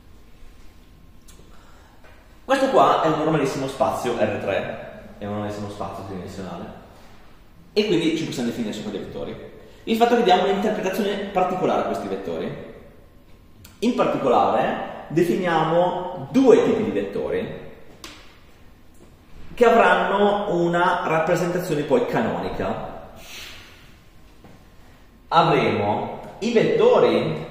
Questo qua è un normalissimo spazio R tre, è un normalissimo spazio tridimensionale, e quindi ci possiamo definire sopra dei vettori. Il fatto è che diamo un'interpretazione particolare a questi vettori. In particolare definiamo due tipi di vettori che avranno una rappresentazione poi canonica. Avremo i vettori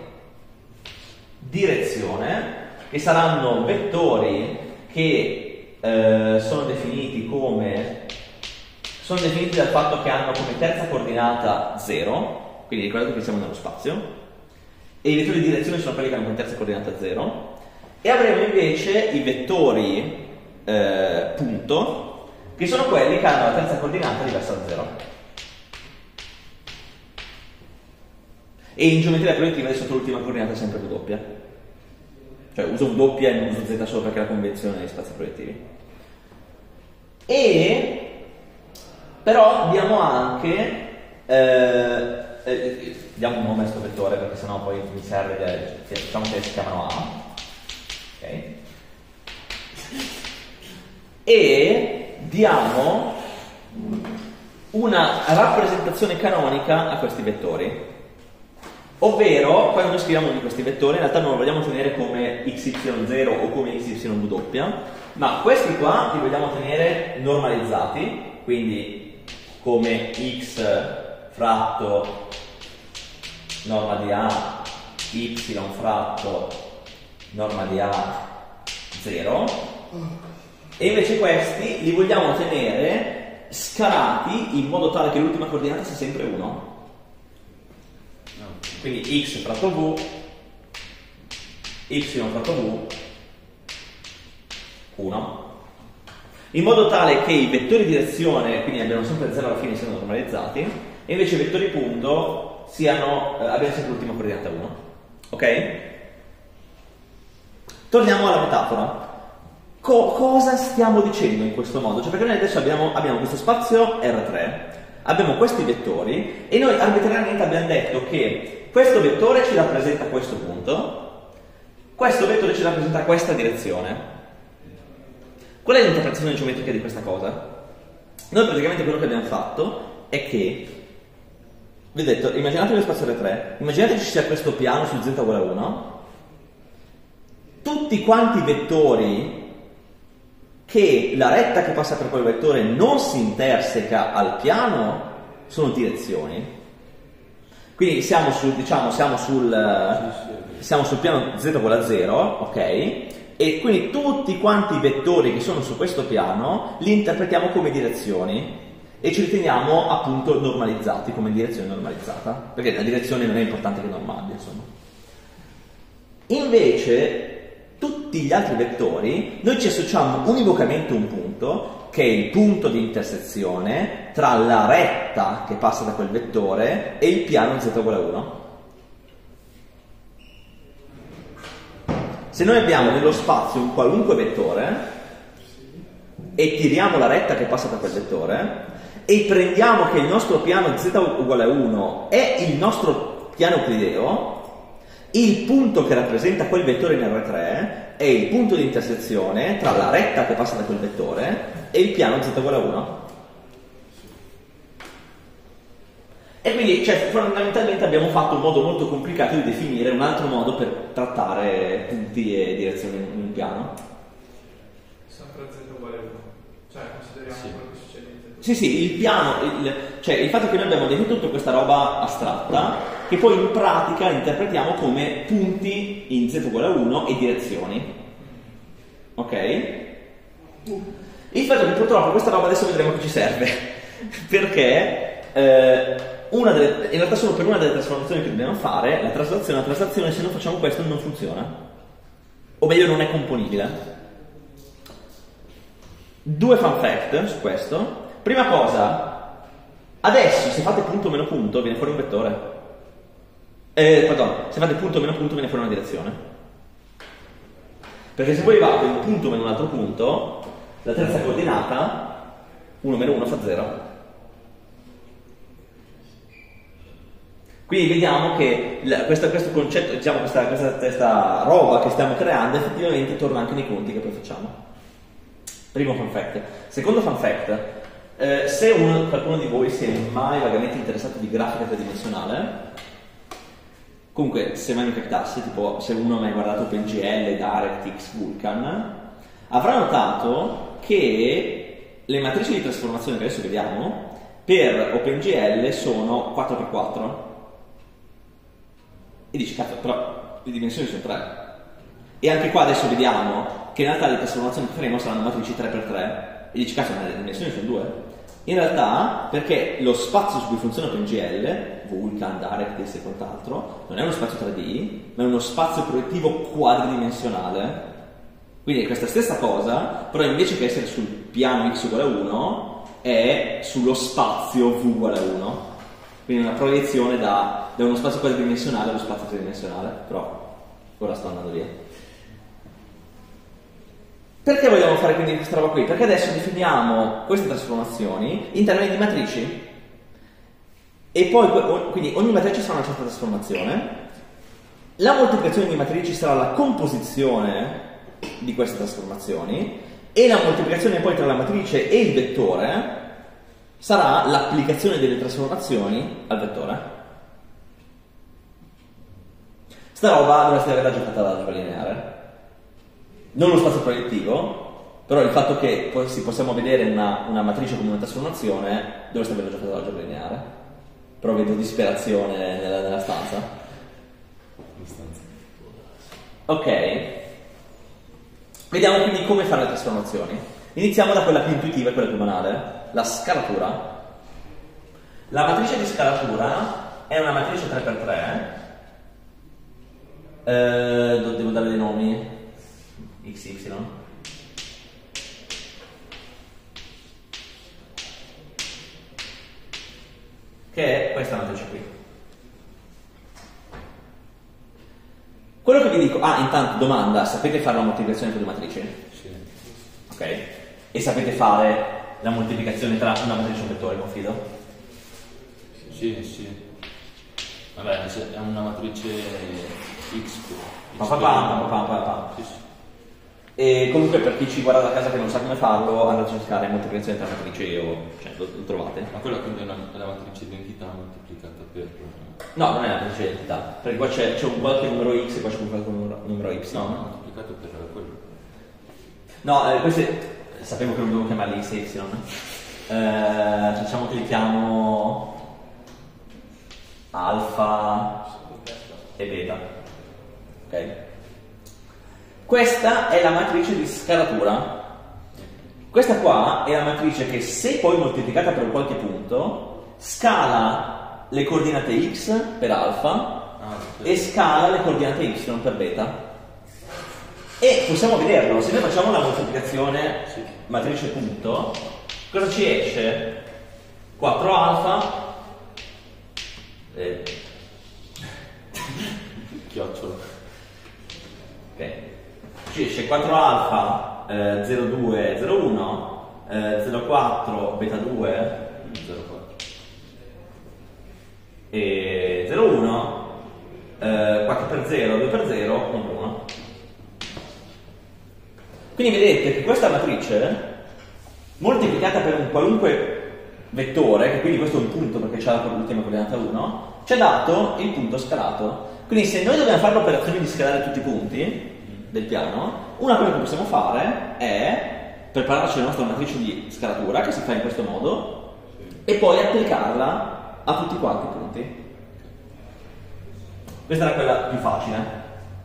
direzione, che saranno vettori che eh, sono definiti come sono definiti dal fatto che hanno come terza coordinata zero, quindi ricordate che siamo nello spazio, e i vettori di direzione sono quelli che hanno come terza coordinata zero, e avremo invece i vettori eh, punto, che sono quelli che hanno la terza coordinata diversa da zero. E in geometria proiettiva adesso l'ultima coordinata è sempre più doppia, cioè uso un doppia e non uso z solo perché è la convenzione degli spazi proiettivi. E però diamo anche eh, eh, diamo un nome a questo vettore perché sennò poi mi serve, diciamo che si chiamano A, ok? E diamo una rappresentazione canonica a questi vettori, ovvero quando noi scriviamo uno di questi vettori in realtà non lo vogliamo tenere come x y zero o come x y w, ma questi qua li vogliamo tenere normalizzati, quindi come x fratto norma di A, y fratto norma di A zero, e invece questi li vogliamo tenere scalati in modo tale che l'ultima coordinata sia sempre uno. Quindi x fratto v, y fratto v, uno. In modo tale che i vettori di direzione, quindi abbiano sempre zero alla fine, siano normalizzati, e invece i vettori punto siano, eh, abbiano sempre l'ultima coordinata uno. Ok? Torniamo alla metafora. Co- cosa stiamo dicendo in questo modo? Cioè, perché noi adesso abbiamo, abbiamo questo spazio R tre, abbiamo questi vettori, e noi arbitrariamente abbiamo detto che questo vettore ci rappresenta questo punto, questo vettore ci rappresenta questa direzione. Qual è l'interpretazione geometrica di questa cosa? Noi praticamente quello che abbiamo fatto è che, vedete, immaginate lo spazio R tre, immaginate ci sia questo piano su z uguale a uno, tutti quanti i vettori che la retta che passa per quel vettore non si interseca al piano sono direzioni. Quindi siamo sul, diciamo, siamo sul, siamo sul piano z uguale a zero, ok? E quindi tutti quanti i vettori che sono su questo piano li interpretiamo come direzioni e ci riteniamo appunto normalizzati come direzione normalizzata, perché la direzione non è importante che norma abbia, insomma. Invece tutti gli altri vettori noi ci associamo univocamente un punto che è il punto di intersezione tra la retta che passa da quel vettore e il piano z uguale a uno. Se noi abbiamo nello spazio un qualunque vettore e tiriamo la retta che passa da quel vettore e prendiamo che il nostro piano z uguale a uno è il nostro piano euclideo, il punto che rappresenta quel vettore in R tre è il punto di intersezione tra la retta che passa da quel vettore e il piano z uguale a uno. E quindi, cioè, fondamentalmente abbiamo fatto un modo molto complicato di definire un altro modo per trattare punti e direzioni in un piano. Sempre z uguale a uno. Cioè, consideriamo sì. quello che succede in z. Sì, sì, il piano, il, cioè il fatto che noi abbiamo definito tutta questa roba astratta, che poi in pratica interpretiamo come punti in z uguale a uno e direzioni. Ok? Il fatto che purtroppo questa roba adesso vedremo che ci serve, perché eh, una delle, in realtà solo per una delle trasformazioni che dobbiamo fare, la traslazione, la traslazione se non facciamo questo non funziona, o meglio non è componibile. Due fun fact su questo. Prima cosa, adesso se fate punto meno punto viene fuori un vettore, eh, pardon, se fate punto meno punto viene fuori una direzione, perché se voi fate un punto meno un altro punto, la terza coordinata uno meno uno fa zero. Quindi vediamo che la, questo, questo concetto, diciamo questa, questa, questa roba che stiamo creando effettivamente torna anche nei conti che poi facciamo. Primo fun fact. Secondo fun fact, eh, se uno, qualcuno di voi si è mai vagamente interessato di grafica tridimensionale, comunque se mai mi capitasse, tipo se uno ha mai guardato OpenGL, DirectX, Vulkan, avrà notato che le matrici di trasformazione che adesso vediamo per OpenGL sono quattro per quattro. E dici, cazzo, però le dimensioni sono tre. E anche qua adesso vediamo che in realtà le trasformazioni che faremo saranno matrici tre per tre. E dici, cazzo, ma le dimensioni sono due. In realtà, perché lo spazio su cui funziona OpenGL, Vulkan, DirectX e quant'altro, non è uno spazio tre D, ma è uno spazio proiettivo quadridimensionale. Quindi è questa stessa cosa, però invece che essere sul piano x uguale a uno, è sullo spazio v uguale a uno. Quindi una proiezione da, da uno spazio quadridimensionale allo spazio tridimensionale, però ora sto andando via. Perché vogliamo fare quindi questa roba qui? Perché adesso definiamo queste trasformazioni in termini di matrici. E poi, quindi ogni matrice sarà una certa trasformazione. La moltiplicazione di matrici sarà la composizione di queste trasformazioni e la moltiplicazione poi tra la matrice e il vettore sarà l'applicazione delle trasformazioni al vettore. Sta roba dovreste averla giocata all'algebra lineare. Non lo spazio proiettivo, però il fatto che poi si possiamo vedere una, una matrice come una trasformazione dovreste averla giocata all'algebra lineare. Però vedo disperazione nella, nella stanza. Ok. Vediamo quindi come fare le trasformazioni. Iniziamo da quella più intuitiva e quella più banale. La scalatura. La matrice di scalatura è una matrice tre per tre. Eh, devo dare dei nomi. X Y. Che è questa matrice qui. Quello che vi dico... Ah, intanto, domanda. Sapete fare la moltiplicazione con le matrici? Sì. Ok. E sapete fare la moltiplicazione tra una matrice e un vettore, confido? Sì, sì. Vabbè, è una matrice X. Pa, pa, pa, pa, pa, pa. Sì, sì. E comunque per chi ci guarda da casa che non sa come farlo, andate a cercare moltiplicazione tra matrici o... cioè lo, lo trovate. Ma quella quindi è, una, è la matrice identità moltiplicata per... No, non è la matrice identità, perché qua c'è, c'è un qualche numero X e qua c'è un qualche numero, numero Y. No, no, moltiplicato per quello. No, eh, queste... Sapevo che non dovevo chiamarli X e Y. Eh, facciamo che li chiamo alfa e beta. Ok? Questa è la matrice di scalatura. Questa qua è la matrice che, se poi moltiplicata per qualche punto, scala le coordinate X per alfa ah, e scala le coordinate Y per beta. E possiamo vederlo, se noi facciamo la moltiplicazione sì. matrice punto, cosa ci esce? quattro alfa eh. Chiocciola. Ok, ci esce quattro alfa eh, zero due zero uno eh, zero quattro beta due zero quattro e zero uno eh, quattro per zero, due per zero, uno per uno. Quindi vedete che questa matrice moltiplicata per un qualunque vettore, che quindi questo è un punto perché c'ha l'ultima coordinata uno, ci ha dato il punto scalato. Quindi se noi dobbiamo fare l'operazione di scalare tutti i punti del piano, una cosa che possiamo fare è prepararci la nostra matrice di scalatura, che si fa in questo modo, e poi applicarla a tutti quanti i punti. Questa era quella più facile.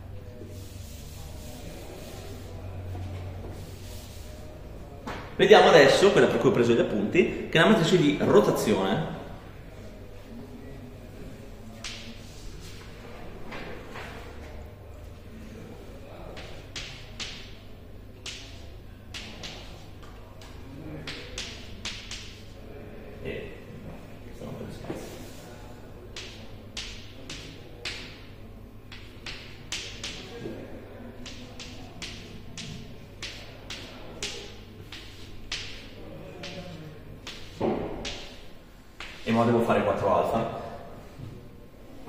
Vediamo adesso, quella per cui ho preso gli appunti, che è una matrice di rotazione. E sono per spazio. E ora devo fare quattro alfa.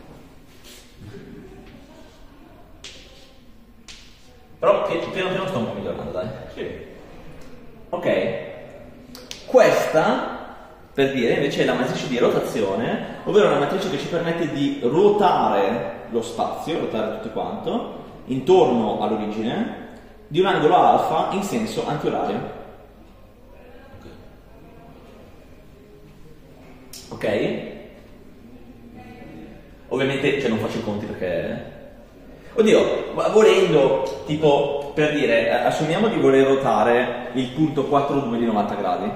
Però pi- piano piano sto un po' migliorando, dai. Sì. Ok. Questa, per dire, invece è la matrice di rotazione, ovvero una matrice che ci permette di ruotare lo spazio, ruotare tutto quanto, intorno all'origine, di un angolo alfa in senso antiorario. Ok? Ovviamente, cioè non faccio i conti perché... Oddio, volendo, tipo, per dire, assumiamo di voler ruotare il punto quattro due di novanta gradi.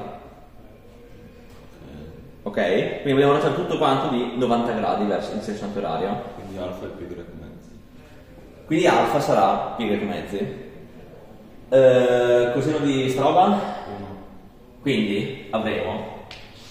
Ok? Quindi vogliamo ruotare tutto quanto di novanta gradi verso in senso antiorario. Quindi alfa è pi greco mezzi. Quindi alfa sarà pi greco mezzi. Eh, coseno di sta roba? uno. Quindi avremo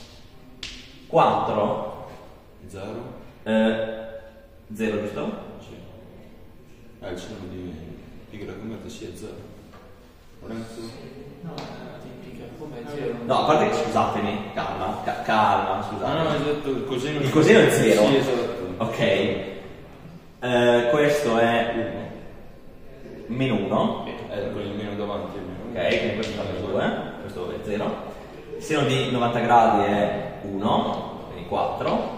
quattro zero. eh, zero, giusto? Sì. Eh, il seno di pi greco mezzi sì è zero. Lorenzo? No, tipica come zero. No, a parte che scusatemi, calma, ca- calma, Ah scusate. no, esatto, il coseno Il coseno è zero. Sì, esatto. Ok. Eh, questo è meno uno. Eh, con il meno davanti è meno. Ok, quindi questo fa meno due, questo è zero. Il seno di novanta gradi è uno, quindi quattro.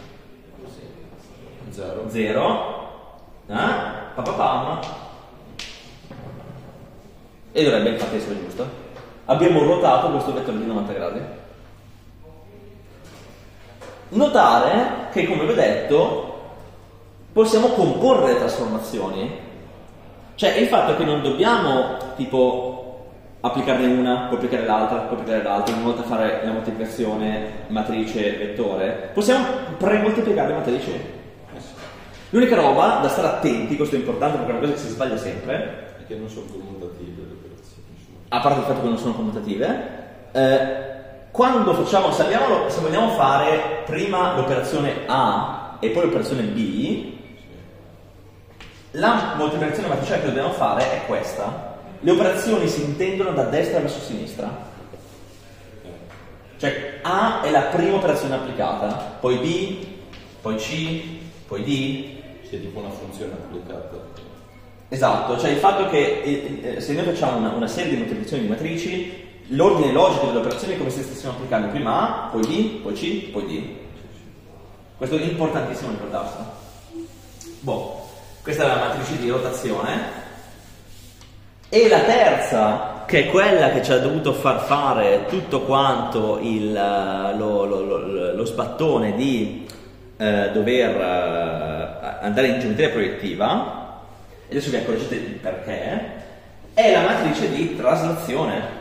zero. zero. Eh? Papapam. E dovrebbe infatti essere giusto. Abbiamo ruotato questo vettore di novanta gradi. Notare che, come vi ho detto, possiamo comporre le trasformazioni. Cioè, il fatto che non dobbiamo, tipo, applicarne una, poi applicare l'altra, poi applicare l'altra, una volta fare la moltiplicazione matrice-vettore, possiamo pre-moltiplicare matrici. L'unica roba da stare attenti, questo è importante perché è una cosa che si sbaglia sempre, È che non sono commutative le operazioni. a parte il fatto che non sono commutative, eh, quando facciamo, se, abbiamo, se vogliamo fare prima l'operazione A e poi l'operazione B, la moltiplicazione matriciale che dobbiamo fare è questa. Le operazioni si intendono da destra verso sinistra. Cioè A è la prima operazione applicata, poi B, poi C, poi D. C'è tipo una funzione applicata. Esatto, cioè il fatto che eh, eh, se noi facciamo una, una serie di moltiplicazioni di matrici, l'ordine logico delle operazioni è come se stessimo applicando prima A, poi B, poi C, poi D. Questo è importantissimo ricordarselo. Boh, questa è la matrice di rotazione. E la terza, che è quella che ci ha dovuto far fare tutto quanto il, lo, lo, lo, lo sbattone di eh, dover eh, andare in geometria proiettiva, e adesso vi accorgete il perché, è la matrice di traslazione.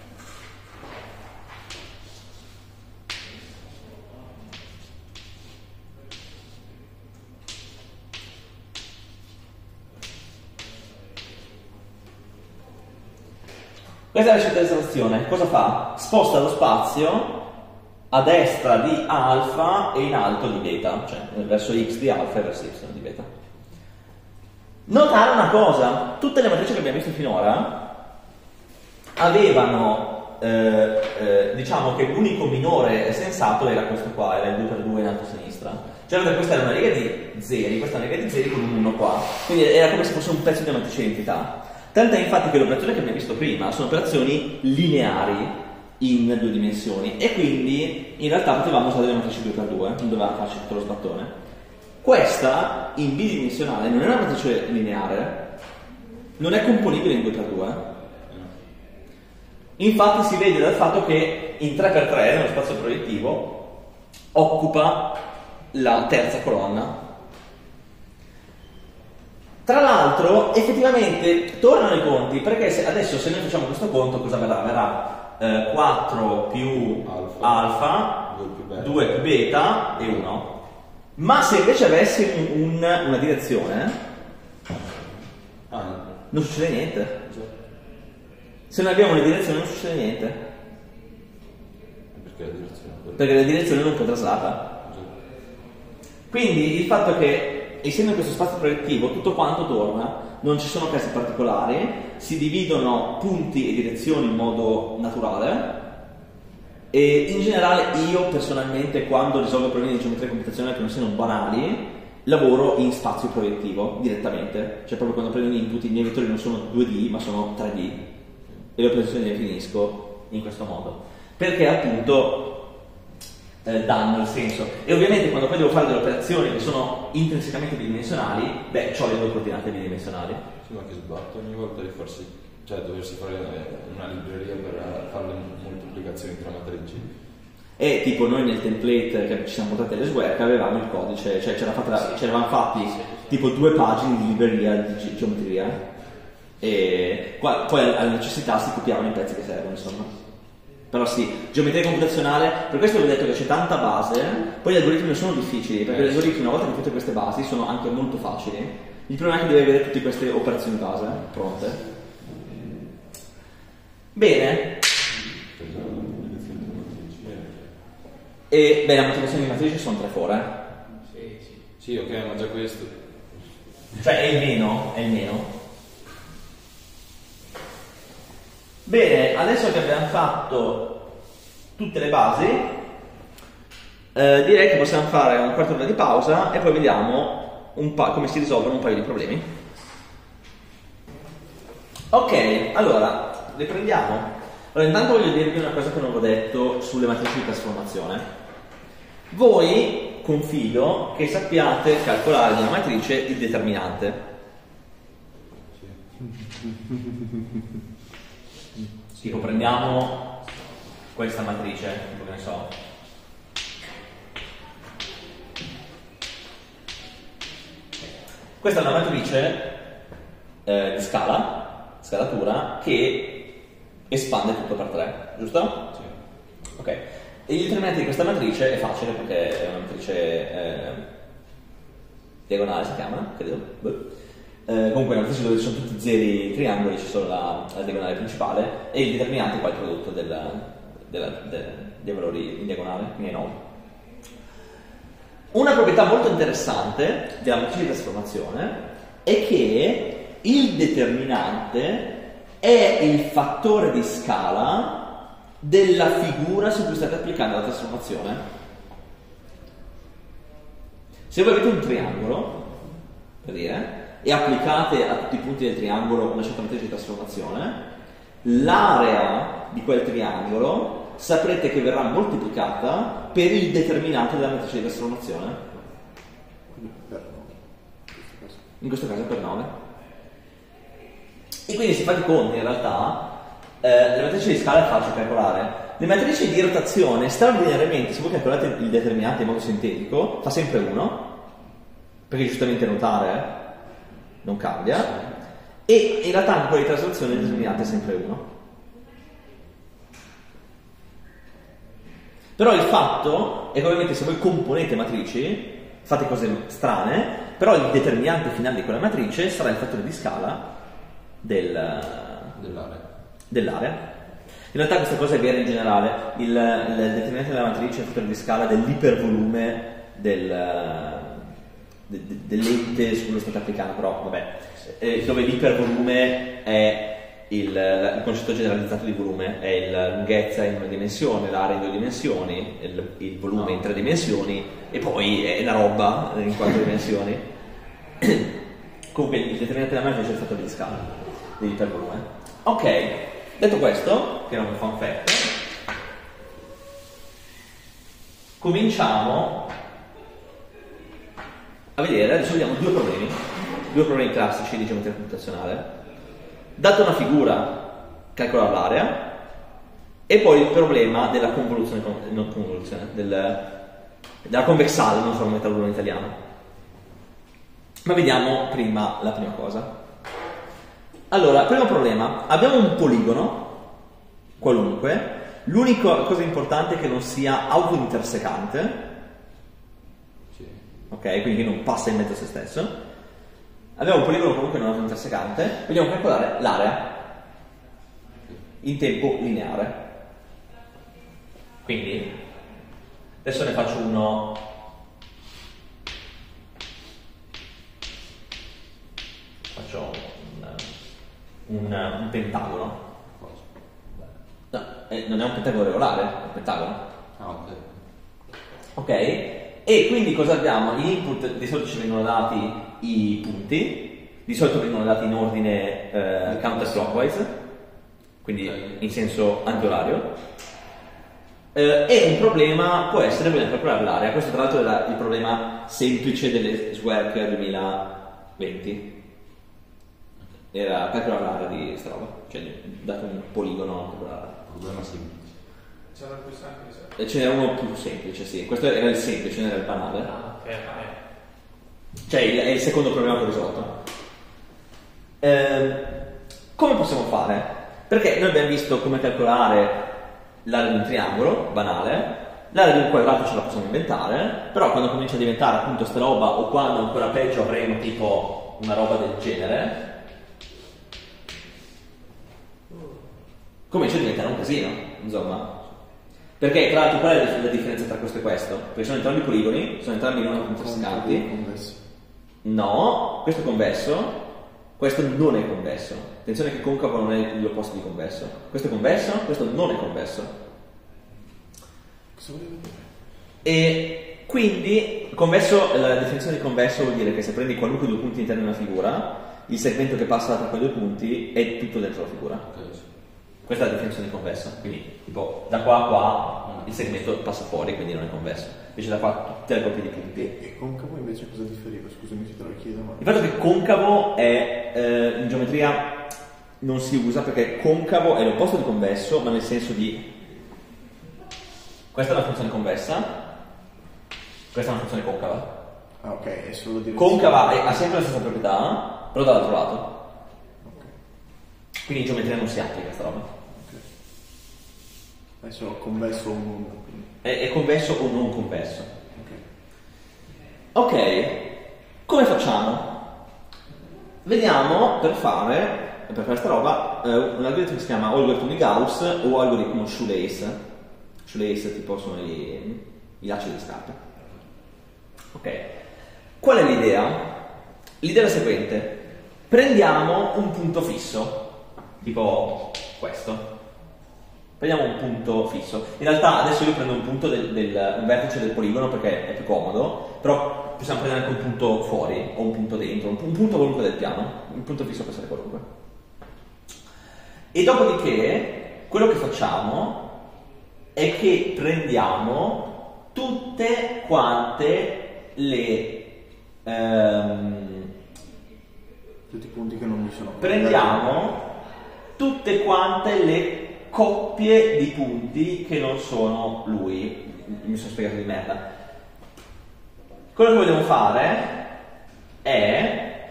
Questa è la scelta di traslazione. Cosa fa? Sposta lo spazio a destra di alfa e in alto di beta, cioè verso x di alfa e verso y di beta. Notare una cosa, tutte le matrici che abbiamo visto finora avevano, eh, eh, diciamo che l'unico minore sensato era questo qua, era il due per due in alto a sinistra. Cioè questa era una riga di zeri, questa è una riga di zeri con un uno qua, quindi era come se fosse un pezzo di una matrice di identità. Tant'è infatti che le operazioni che abbiamo visto prima sono operazioni lineari in due dimensioni e quindi in realtà potevamo usare le matrici due per due, non dovevamo farci tutto lo sbattone. Questa in bidimensionale non è una matrice lineare, non è componibile in due per due. Infatti si vede dal fatto che in tre per tre nello spazio proiettivo occupa la terza colonna. Tra l'altro, effettivamente, tornano i conti, perché se, adesso se noi facciamo questo conto, cosa verrà? Verrà eh, quattro più Alfa, alfa, due più beta. due più beta e uno. Ma se invece avessimo un, una direzione, Ah, non succede niente. già. Se non abbiamo una direzione non succede niente, Perché la direzione è quella? perché la direzione non è traslata. Già. Quindi il fatto che, essendo in questo spazio proiettivo, tutto quanto torna, non ci sono casi particolari, si dividono punti e direzioni in modo naturale e in generale io personalmente quando risolvo problemi di geometria computazionale che non siano banali lavoro in spazio proiettivo direttamente, cioè proprio quando prendo un input i miei vettori non sono due D ma sono tre D e le operazioni le definisco in questo modo, perché appunto eh, danno il senso. E ovviamente quando poi devo fare delle operazioni che sono intrinsecamente bidimensionali, beh, ho le due coordinate bidimensionali. Sì, ma che sbatto ogni volta di farsi, cioè doversi fare una libreria per fare le moltiplicazioni tra matrici. E tipo noi nel template che ci siamo portati alle Swerk avevamo il codice, cioè c'era fatta, ci eravamo fatti tipo due pagine di libreria di ge- geometria e qua, poi alla necessità si copiavano i pezzi che servono, insomma. Però sì, geometria computazionale, per questo vi ho detto che c'è tanta base, poi gli algoritmi non sono difficili, perché gli algoritmi una volta che fate queste basi sono anche molto facili. Il problema è che devi avere tutte queste operazioni base pronte. Bene. E beh, la moltiplicazione di matrice sono tre fore. Sì, sì. Sì, ok, ma già questo. Cioè è il meno, è il meno. Bene, adesso che abbiamo fatto tutte le basi, eh, direi che possiamo fare un quarto d'ora di pausa e poi vediamo un pa- come si risolvono un paio di problemi. Ok, allora, riprendiamo. Allora, intanto voglio dirvi una cosa che non ho detto sulle matrici di trasformazione. Voi, confido, che sappiate calcolare nella matrice il determinante. Tipo, prendiamo questa matrice, tipo che ne so. Questa è una matrice eh, di scala, scalatura, che espande tutto per tre, giusto? Sì. Ok. E il determinante di questa matrice è facile perché è una matrice eh, diagonale, si chiama, credo. Eh, comunque è una matrice dove ci sono tutti zeri triangoli, c'è solo la, la diagonale principale e il determinante qua è il prodotto della, della, de, dei valori in diagonale, quindi è nove. Una proprietà molto interessante della matrice di trasformazione è che il determinante è il fattore di scala della figura su cui state applicando la trasformazione. Se voi avete un triangolo, per dire, e applicate a tutti i punti del triangolo una certa matrice di trasformazione, l'area di quel triangolo saprete che verrà moltiplicata per il determinante della matrice di trasformazione. Per nove. In questo caso per nove. E quindi se fate i conti in realtà eh, le matrici di scala è facile calcolare. Le matrici di rotazione straordinariamente, se voi calcolate il determinante in modo sintetico, fa sempre uno, perché giustamente notare non cambia, e in realtà anche quella di traslazione il determinante è sempre uno. Però il fatto è che ovviamente se voi componete matrici fate cose strane, però il determinante finale di quella matrice sarà il fattore di scala del, dell'area. dell'area. In realtà questa cosa è vera in generale, il, il determinante della matrice è il fattore di scala dell'ipervolume del, de, de, dell'ente su cui lo state applicando, però vabbè, eh, dove l'ipervolume è il, il concetto generalizzato di volume, è la lunghezza in una dimensione, l'area in due dimensioni, il, il volume in tre dimensioni e poi è la roba in quattro dimensioni. Comunque il determinante della matrice è il fattore di scala dell'ipervolume. Ok, detto questo, che era un fun fact, cominciamo a vedere, adesso vediamo due problemi, due problemi classici di geometria computazionale. Data una figura, calcolare l'area, e poi il problema della convoluzione, non convoluzione, del, della convexale, non so come metterlo in italiano. Ma vediamo prima la prima cosa. Allora, primo problema, abbiamo un poligono, qualunque, l'unica cosa importante è che non sia autointersecante, Sì. ok, quindi che non passa in mezzo a se stesso. Abbiamo un poligono comunque non autointersecante, vogliamo calcolare l'area in tempo lineare. Quindi, adesso ne faccio uno. Faccio un, un, un pentagono. No, eh, non è un pentagono regolare, è un pentagono. Ah, ok. Ok? E quindi cosa abbiamo? In input di solito ci vengono dati i punti, di solito vengono dati in ordine eh, counterclockwise, quindi in senso antiorario. Eh, e un problema può essere voler calcolare l'area. Questo tra l'altro era il problema semplice delle SWERC duemilaventi. Era calcolare l'area di sta roba, cioè dato un poligono calcolare. Problema semplice. C'era il più semplice. E ce n'era uno più semplice, sì. Questo era il semplice, non era il banale. Ah, ok, ok. Cioè il- è il secondo problema che ho risolto. Eh, come possiamo fare? Perché noi abbiamo visto come calcolare l'area di un triangolo, banale, l'area di un quadrato ce la possiamo inventare, però quando comincia a diventare appunto sta roba, o quando ancora peggio avremo tipo una roba del genere, comincia a diventare un casino, insomma. Perché tra l'altro qual è la differenza tra questo e questo? Perché sono entrambi poligoni, sono entrambi non contrastanti. Convessi. No, questo è convesso, questo non è convesso. Attenzione che concavo non è l'opposto di convesso. Questo è convesso, questo non è convesso. Cosa volevo dire? E quindi convesso, la definizione di convesso vuol dire che se prendi qualunque due punti interni di una figura, il segmento che passa tra quei due punti è tutto dentro la figura. Ok, sì. Questa è la definizione di convesso. Quindi tipo da qua a qua il segmento passa fuori, quindi non è convesso. Invece da qua tutte le coppie di punti. E concavo invece cosa differiva? Scusami se te lo chiedo, ma... Il fatto che concavo è eh, in geometria non si usa perché concavo è l'opposto di convesso, ma nel senso di questa è una funzione convessa, questa è una funzione concava. Ah, ok, è solo dire... Concava è- ha sempre la stessa proprietà, però dall'altro lato. Quindi in geometria non si applica questa roba. È solo convesso o un... quindi. È, è convesso o non convesso. Ok. Ok, come facciamo? Vediamo per fare, per fare questa roba, eh, un algoritmo che si chiama o algoritmo di Gauss o algoritmo Shoelace. Shoelace tipo sono i, i lacci di scarpe. Ok, qual è l'idea? L'idea è la seguente: prendiamo un punto fisso, tipo questo. Prendiamo un punto fisso. In realtà adesso io prendo un punto del, del un vertice del poligono perché è più comodo, però possiamo prendere anche un punto fuori o un punto dentro, un, un punto qualunque del piano. Un punto fisso può essere qualunque. E dopodiché quello che facciamo è che prendiamo tutte quante le ehm, Tutti i punti che non mi sono... prendiamo tutte quante le coppie di punti che non sono lui. Mi sono spiegato di merda. Quello che vogliamo fare è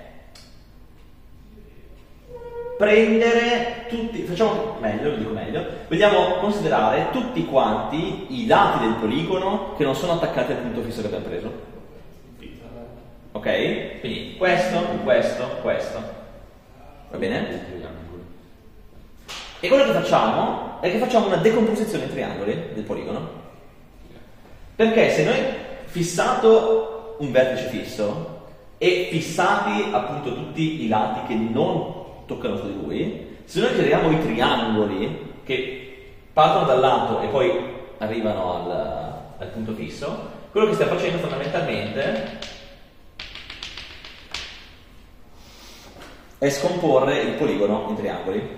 prendere tutti, facciamo meglio, lo dico meglio, vogliamo considerare tutti quanti i lati del poligono che non sono attaccati al punto fisso che abbiamo preso. Ok? Quindi questo, questo, questo. Va bene? E quello che facciamo è che facciamo una decomposizione in triangoli del poligono. Perché se noi fissato un vertice fisso e fissati appunto tutti i lati che non toccano su di lui, se noi giriamo i triangoli che partono dal lato e poi arrivano al, al punto fisso, quello che stiamo facendo fondamentalmente è scomporre il poligono in triangoli.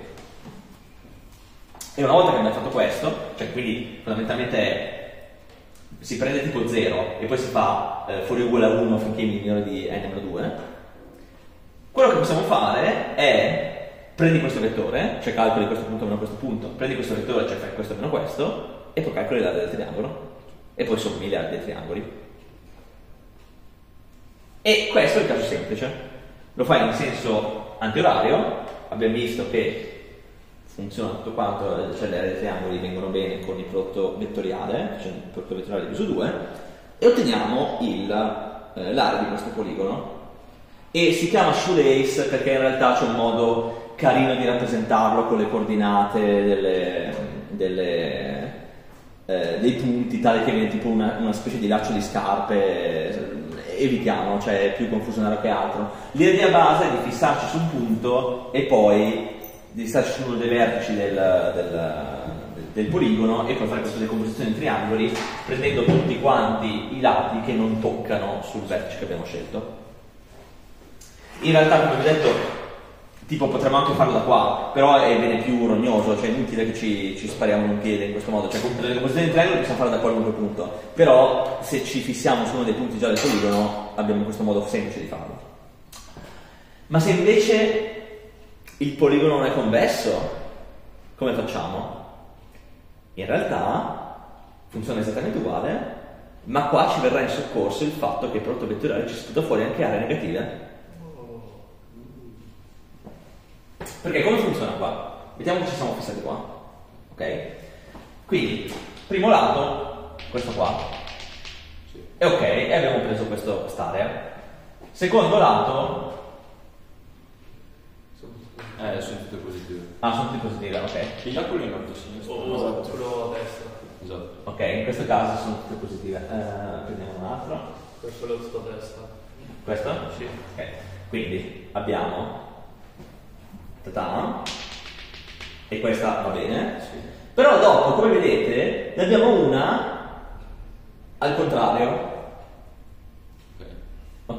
E una volta che abbiamo fatto questo, cioè quindi fondamentalmente è, si prende tipo zero e poi si fa eh, fuori uguale a uno finché è minore di n meno due, quello che possiamo fare è prendi questo vettore, cioè calcoli questo punto meno questo punto, prendi questo vettore, cioè fai questo meno questo, e poi calcoli l'area del triangolo, e poi sommi le aree dei triangoli. E questo è il caso semplice. Lo fai in senso antiorario, abbiamo visto che funziona tutto quanto, cioè le aree dei triangoli vengono bene con il prodotto vettoriale, cioè il prodotto vettoriale diviso due, e otteniamo il, eh, l'area di questo poligono. E si chiama shoelace perché in realtà c'è un modo carino di rappresentarlo con le coordinate delle, delle, eh, dei punti, tale che viene tipo una, una specie di laccio di scarpe. Evitiamo, cioè è più confusionario che altro. L'idea base è di fissarci su un punto e poi di starci su uno dei vertici del, del, del del poligono e poi fare questa decomposizione in triangoli prendendo tutti quanti i lati che non toccano sul vertice che abbiamo scelto. In realtà, come vi ho detto, tipo potremmo anche farlo da qua, però è bene più rognoso, cioè è inutile che ci, ci spariamo in un piede in questo modo, cioè la decomposizione in triangoli possiamo farla da qualunque punto, però se ci fissiamo su uno dei punti già del poligono abbiamo questo modo semplice di farlo. Ma se invece il poligono non è convesso, come facciamo? In realtà funziona esattamente uguale, ma qua ci verrà in soccorso il fatto che il prodotto vettoriale ci sputa fuori anche aree negative. Perché come funziona qua? Vediamo che ci siamo fissati qua. Ok? Quindi, primo lato, questo qua. È ok, e abbiamo preso questo, quest'area. Secondo lato. Eh, sono tutte positive. Ah, sono tutte positive, ok. Piglia quello in alto a sinistra. O quello a destra. Esatto. Ok, in questo caso sono tutte positive. Eh, prendiamo un altro. Questo è l'otto a destra. Questo? Sì. Ok. Quindi abbiamo. Ta-ta. E questa va bene. Sì. Però dopo, come vedete, ne abbiamo una al contrario. Ok. Ok?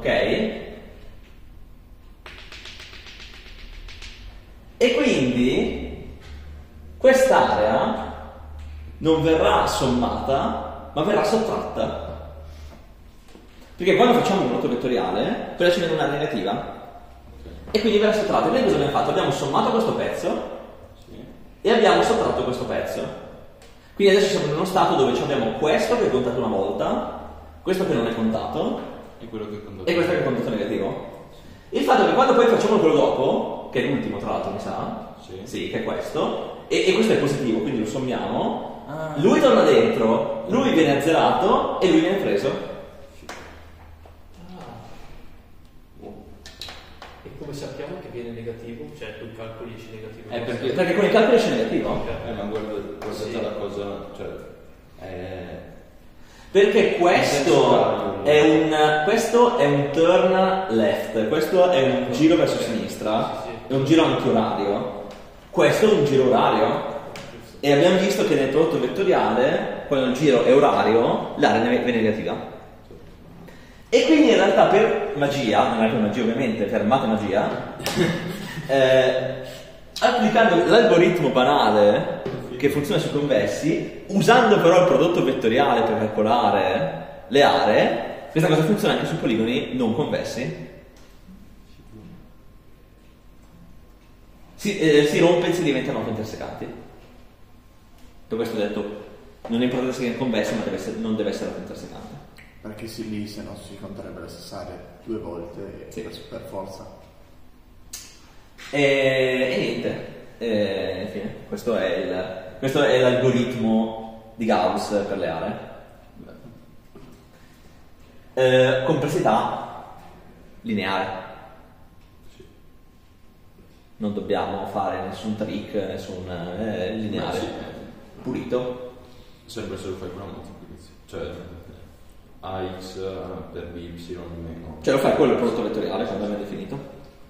E quindi quest'area non verrà sommata, ma verrà sottratta. Perché quando facciamo un prodotto vettoriale, quella ci viene una negativa. E quindi verrà sottratta. E noi cosa abbiamo fatto? Abbiamo sommato questo pezzo e abbiamo sottratto questo pezzo. Quindi adesso siamo in uno stato dove abbiamo questo che è contato una volta, questo che non è contato E quello che è contato. e questo che è contato negativo. Il fatto è che quando poi facciamo quello dopo, che è l'ultimo tra l'altro mi sa, Sì. sì, che è questo, e, e questo è positivo, quindi lo sommiamo, Ah. lui torna dentro, lui viene azzerato e lui viene preso. E come sappiamo che viene negativo? Cioè tu calcoli esce negativo? Eh, perché- Perché con i calcoli esce negativo. Eh, ma guarda, guardate Sì. la cosa, cioè, è... Perché questo è un questo è un turn left, questo è un giro verso sinistra, Sì, sì. è un giro antiorario, questo è un giro orario. E abbiamo visto che nel prodotto vettoriale, quando il giro è orario, l'area ne- viene negativa. E quindi in realtà per magia, non è per magia ovviamente, per matemagia, eh, applicando l'algoritmo banale che funziona sui convessi, usando però il prodotto vettoriale per calcolare le aree, questa cosa funziona anche su poligoni non convessi. Si, eh, si rompe e si diventano autointersecanti. Per questo ho detto, non è importante se è convesso, ma deve essere, non deve essere autointersecante. Perché sì, lì se no si conterebbe la stessa area due volte Sì. per, per forza. E, e niente, e, infine, questo è, il, questo è l'algoritmo di Gauss per le aree. Eh, complessità lineare. Non dobbiamo fare nessun trick, nessun eh, lineare. Beh, sì. Pulito. Serve solo fare una moltiplicazione, cioè ax per by meno. Cioè lo fai quello il prodotto vettoriale quando l'abbiamo definito.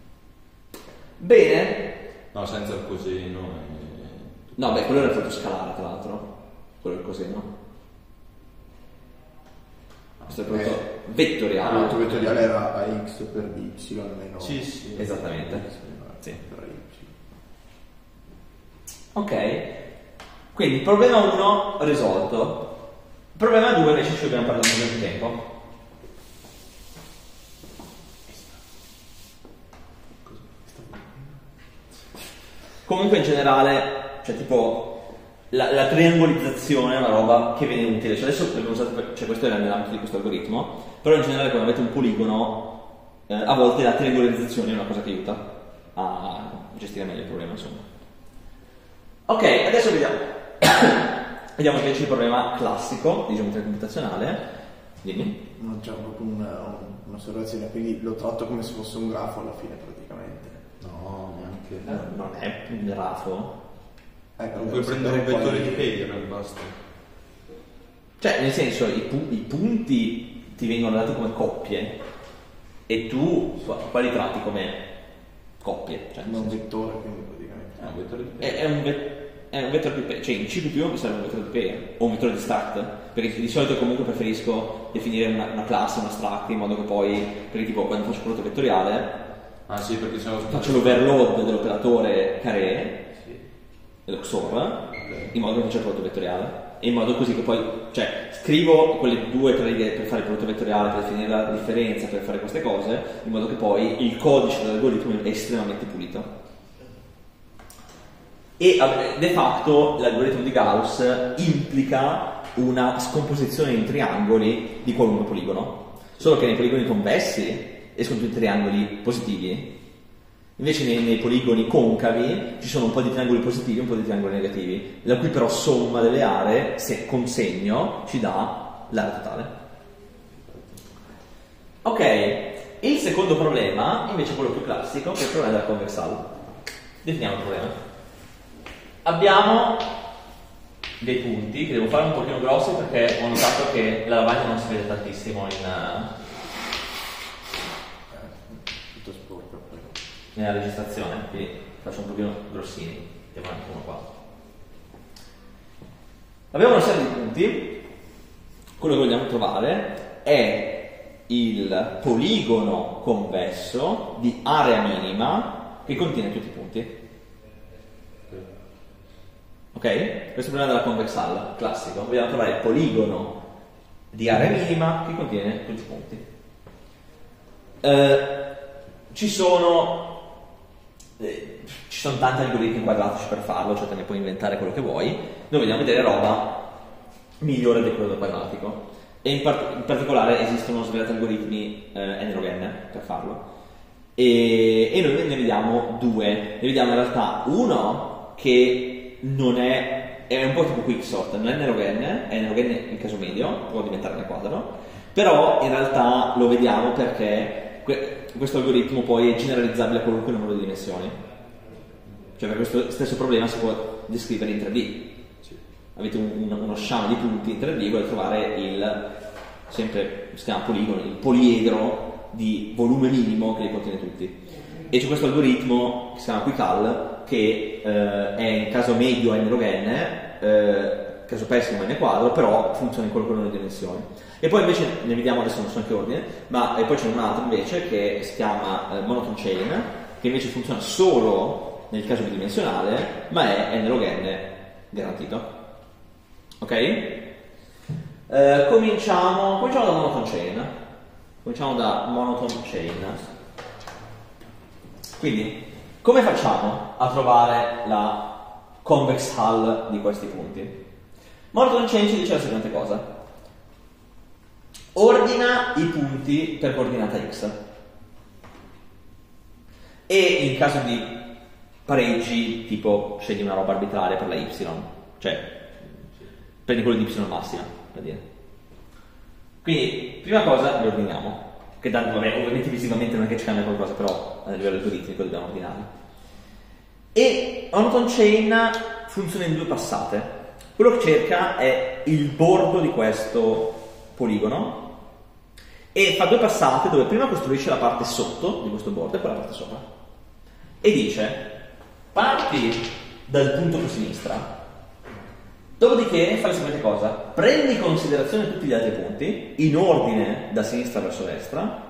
Bene. No, senza il coseno. E... No, beh, quello era il prodotto scalare, tra l'altro. Quello è il coseno. Questo è il prodotto Eh, Il vettoriale. prodotto vettoriale era ax per by meno. Sì, sì. Esattamente. X meno Sì. per y. Ok. Quindi problema uno risolto. Problema due invece ci dobbiamo parlare un po' di tempo. Comunque in generale, cioè tipo la, la triangolizzazione è una roba che viene utile. Cioè adesso l'abbiamo usato per, cioè questo è nell'ambito di questo algoritmo, però in generale quando avete un poligono eh, a volte la triangolizzazione è una cosa che aiuta a gestire meglio il problema, insomma. Ok, adesso vediamo. Vediamo invece il problema classico di geometria computazionale. Dimmi. Non c'è proprio una, un'osservazione, quindi lo tratto come se fosse un grafo alla fine praticamente. No, neanche. Eh, non è un grafo. Eh, Non puoi prendere un vettore di Taylor e basta. Cioè, nel senso, i, pu- i punti ti vengono dati come coppie e tu qua- quali tratti come coppie. Cioè, nel un senso, vettore, quindi praticamente. Ah, un vettore di è, Taylor. è un ve- è un vettore di pair, cioè in C più più mi serve un vettore di pair o un vettore di struct, perché di solito comunque preferisco definire una, una classe, una struct, in modo che poi, perché tipo quando faccio prodotto vettoriale, ah sì, perché sono faccio l'overload dell'operatore carré, sì. dello X O R, Okay. in modo che faccia il prodotto vettoriale, e in modo così che poi, cioè, scrivo quelle due o tre righe per fare il prodotto vettoriale, per definire la differenza, per fare queste cose, in modo che poi il codice dell'algoritmo è estremamente pulito. E de facto l'algoritmo di Gauss implica una scomposizione in triangoli di qualunque poligono, solo che nei poligoni convessi escono tutti triangoli positivi, invece nei, nei poligoni concavi ci sono un po' di triangoli positivi e un po' di triangoli negativi, la cui però somma delle aree, se con segno, ci dà l'area totale. Ok, il secondo problema invece è quello più classico, che è il problema della convex hull. Definiamo il problema. Abbiamo dei punti che devo fare un pochino grossi perché ho notato che la lavagna non si vede tantissimo in, Tutto sporco poi. nella registrazione, quindi faccio un pochino grossini. Mettiamo anche uno qua. Abbiamo una serie di punti. Quello che vogliamo trovare è il poligono convesso di area minima che contiene tutti i punti. Ok? Questo è il problema della convex hull classico. Vogliamo trovare il poligono di area minima che contiene tutti i punti. Eh, ci sono eh, ci sono tanti algoritmi quadratici per farlo, cioè te ne puoi inventare quello che vuoi. Noi vogliamo vedere roba migliore di quello del quadratico. E in, part- in particolare esistono svariati algoritmi eh, n log n per farlo. E, e noi ne vediamo due. Ne vediamo in realtà uno che non è, è un po' tipo quicksort, non è n log n, è n log n in caso medio, può diventare n quadro, però in realtà lo vediamo perché que- questo algoritmo poi è generalizzabile a qualunque numero di dimensioni, cioè per questo stesso problema si può descrivere in tre D. Avete un, un, uno sciame di punti in tre D, volete trovare il, sempre si chiama poligono, il poliedro di volume minimo che li contiene tutti. E c'è questo algoritmo che si chiama quickhull che eh, è in caso medio n log n, eh, caso pessimo n quadro, però funziona in qualunque numero di dimensioni. E poi invece ne vediamo, adesso non so in che ordine, ma e poi c'è un altro invece che si chiama eh, monotone chain, che invece funziona solo nel caso bidimensionale, ma è n log n garantito. Ok? Eh, cominciamo, cominciamo da monotone chain. Cominciamo da monotone chain. Quindi, come facciamo a trovare la convex hull di questi punti? Monotone chain ci dice la seguente cosa: ordina i punti per coordinata x, e in caso di pareggi, tipo scegli una roba arbitraria per la y, cioè prendi quello di y massima, per dire. Quindi, prima cosa li ordiniamo, che tanto, vabbè, ovviamente visivamente non è che ci cambia qualcosa, però a livello algoritmico dobbiamo ordinarli. E monotone chain funziona in due passate. Quello che cerca è il bordo di questo poligono e fa due passate dove prima costruisce la parte sotto di questo bordo e poi la parte sopra. E dice: parti dal punto più sinistra, dopodiché fai la seguente cosa: prendi in considerazione tutti gli altri punti in ordine da sinistra verso destra,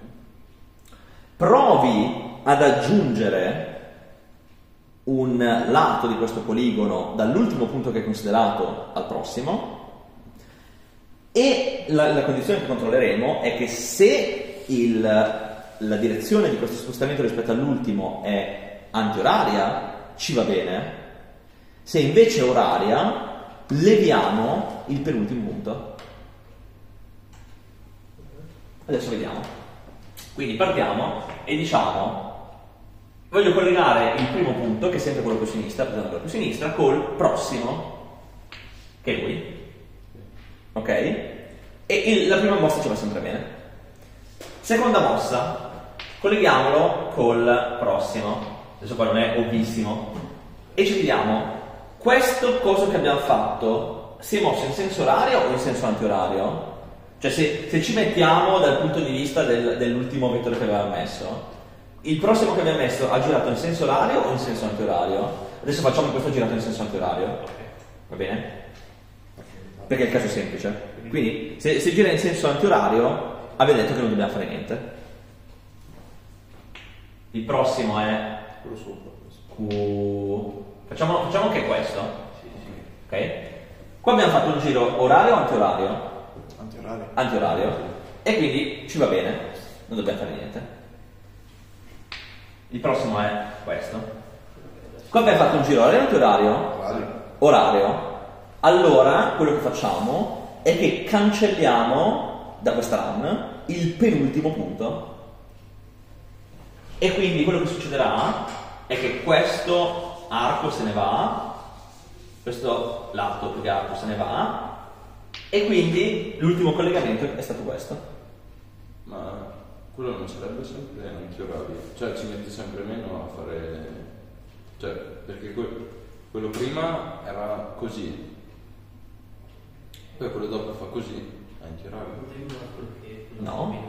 provi ad aggiungere un lato di questo poligono dall'ultimo punto che hai considerato al prossimo, e la, la condizione che controlleremo è che se il, la direzione di questo spostamento rispetto all'ultimo è antioraria, ci va bene. Se invece è oraria, leviamo il penultimo punto. Adesso vediamo. Quindi partiamo e diciamo: voglio collegare il primo punto, che è sempre quello più sinistra, prendendo quello più sinistra, col prossimo, che è lui. Ok? E il, la prima mossa ci va sempre bene. Seconda mossa, colleghiamolo col prossimo. Adesso poi non è ovvissimo. E ci vediamo: questo coso che abbiamo fatto si è mosso in senso orario o in senso antiorario? Cioè se, se ci mettiamo dal punto di vista del, dell'ultimo vettore che avevamo messo, il prossimo che abbiamo messo ha girato in senso orario o in senso antiorario? Adesso facciamo questo girato in senso antiorario, va bene? Perché il caso è semplice. Quindi se, se gira in senso antiorario avete detto che non dobbiamo fare niente. Il prossimo è quello sopra. Q. Facciamo, facciamo anche questo. Ok? Qua abbiamo fatto un giro orario o antiorario? Antiorario. Antiorario. E quindi ci va bene, non dobbiamo fare niente. Il prossimo è questo. Qua abbiamo fatto un giro orario o antiorario? Orario. Orario. Allora, quello che facciamo è che cancelliamo da questa run il penultimo punto. E quindi quello che succederà è che questo arco se ne va, questo lato più che arco se ne va, e quindi l'ultimo collegamento è stato questo. Ma quello non sarebbe sempre antiorario? Cioè ci metti sempre meno a fare... Cioè, perché que- quello prima era così. Poi quello dopo fa così, è antiorario. No.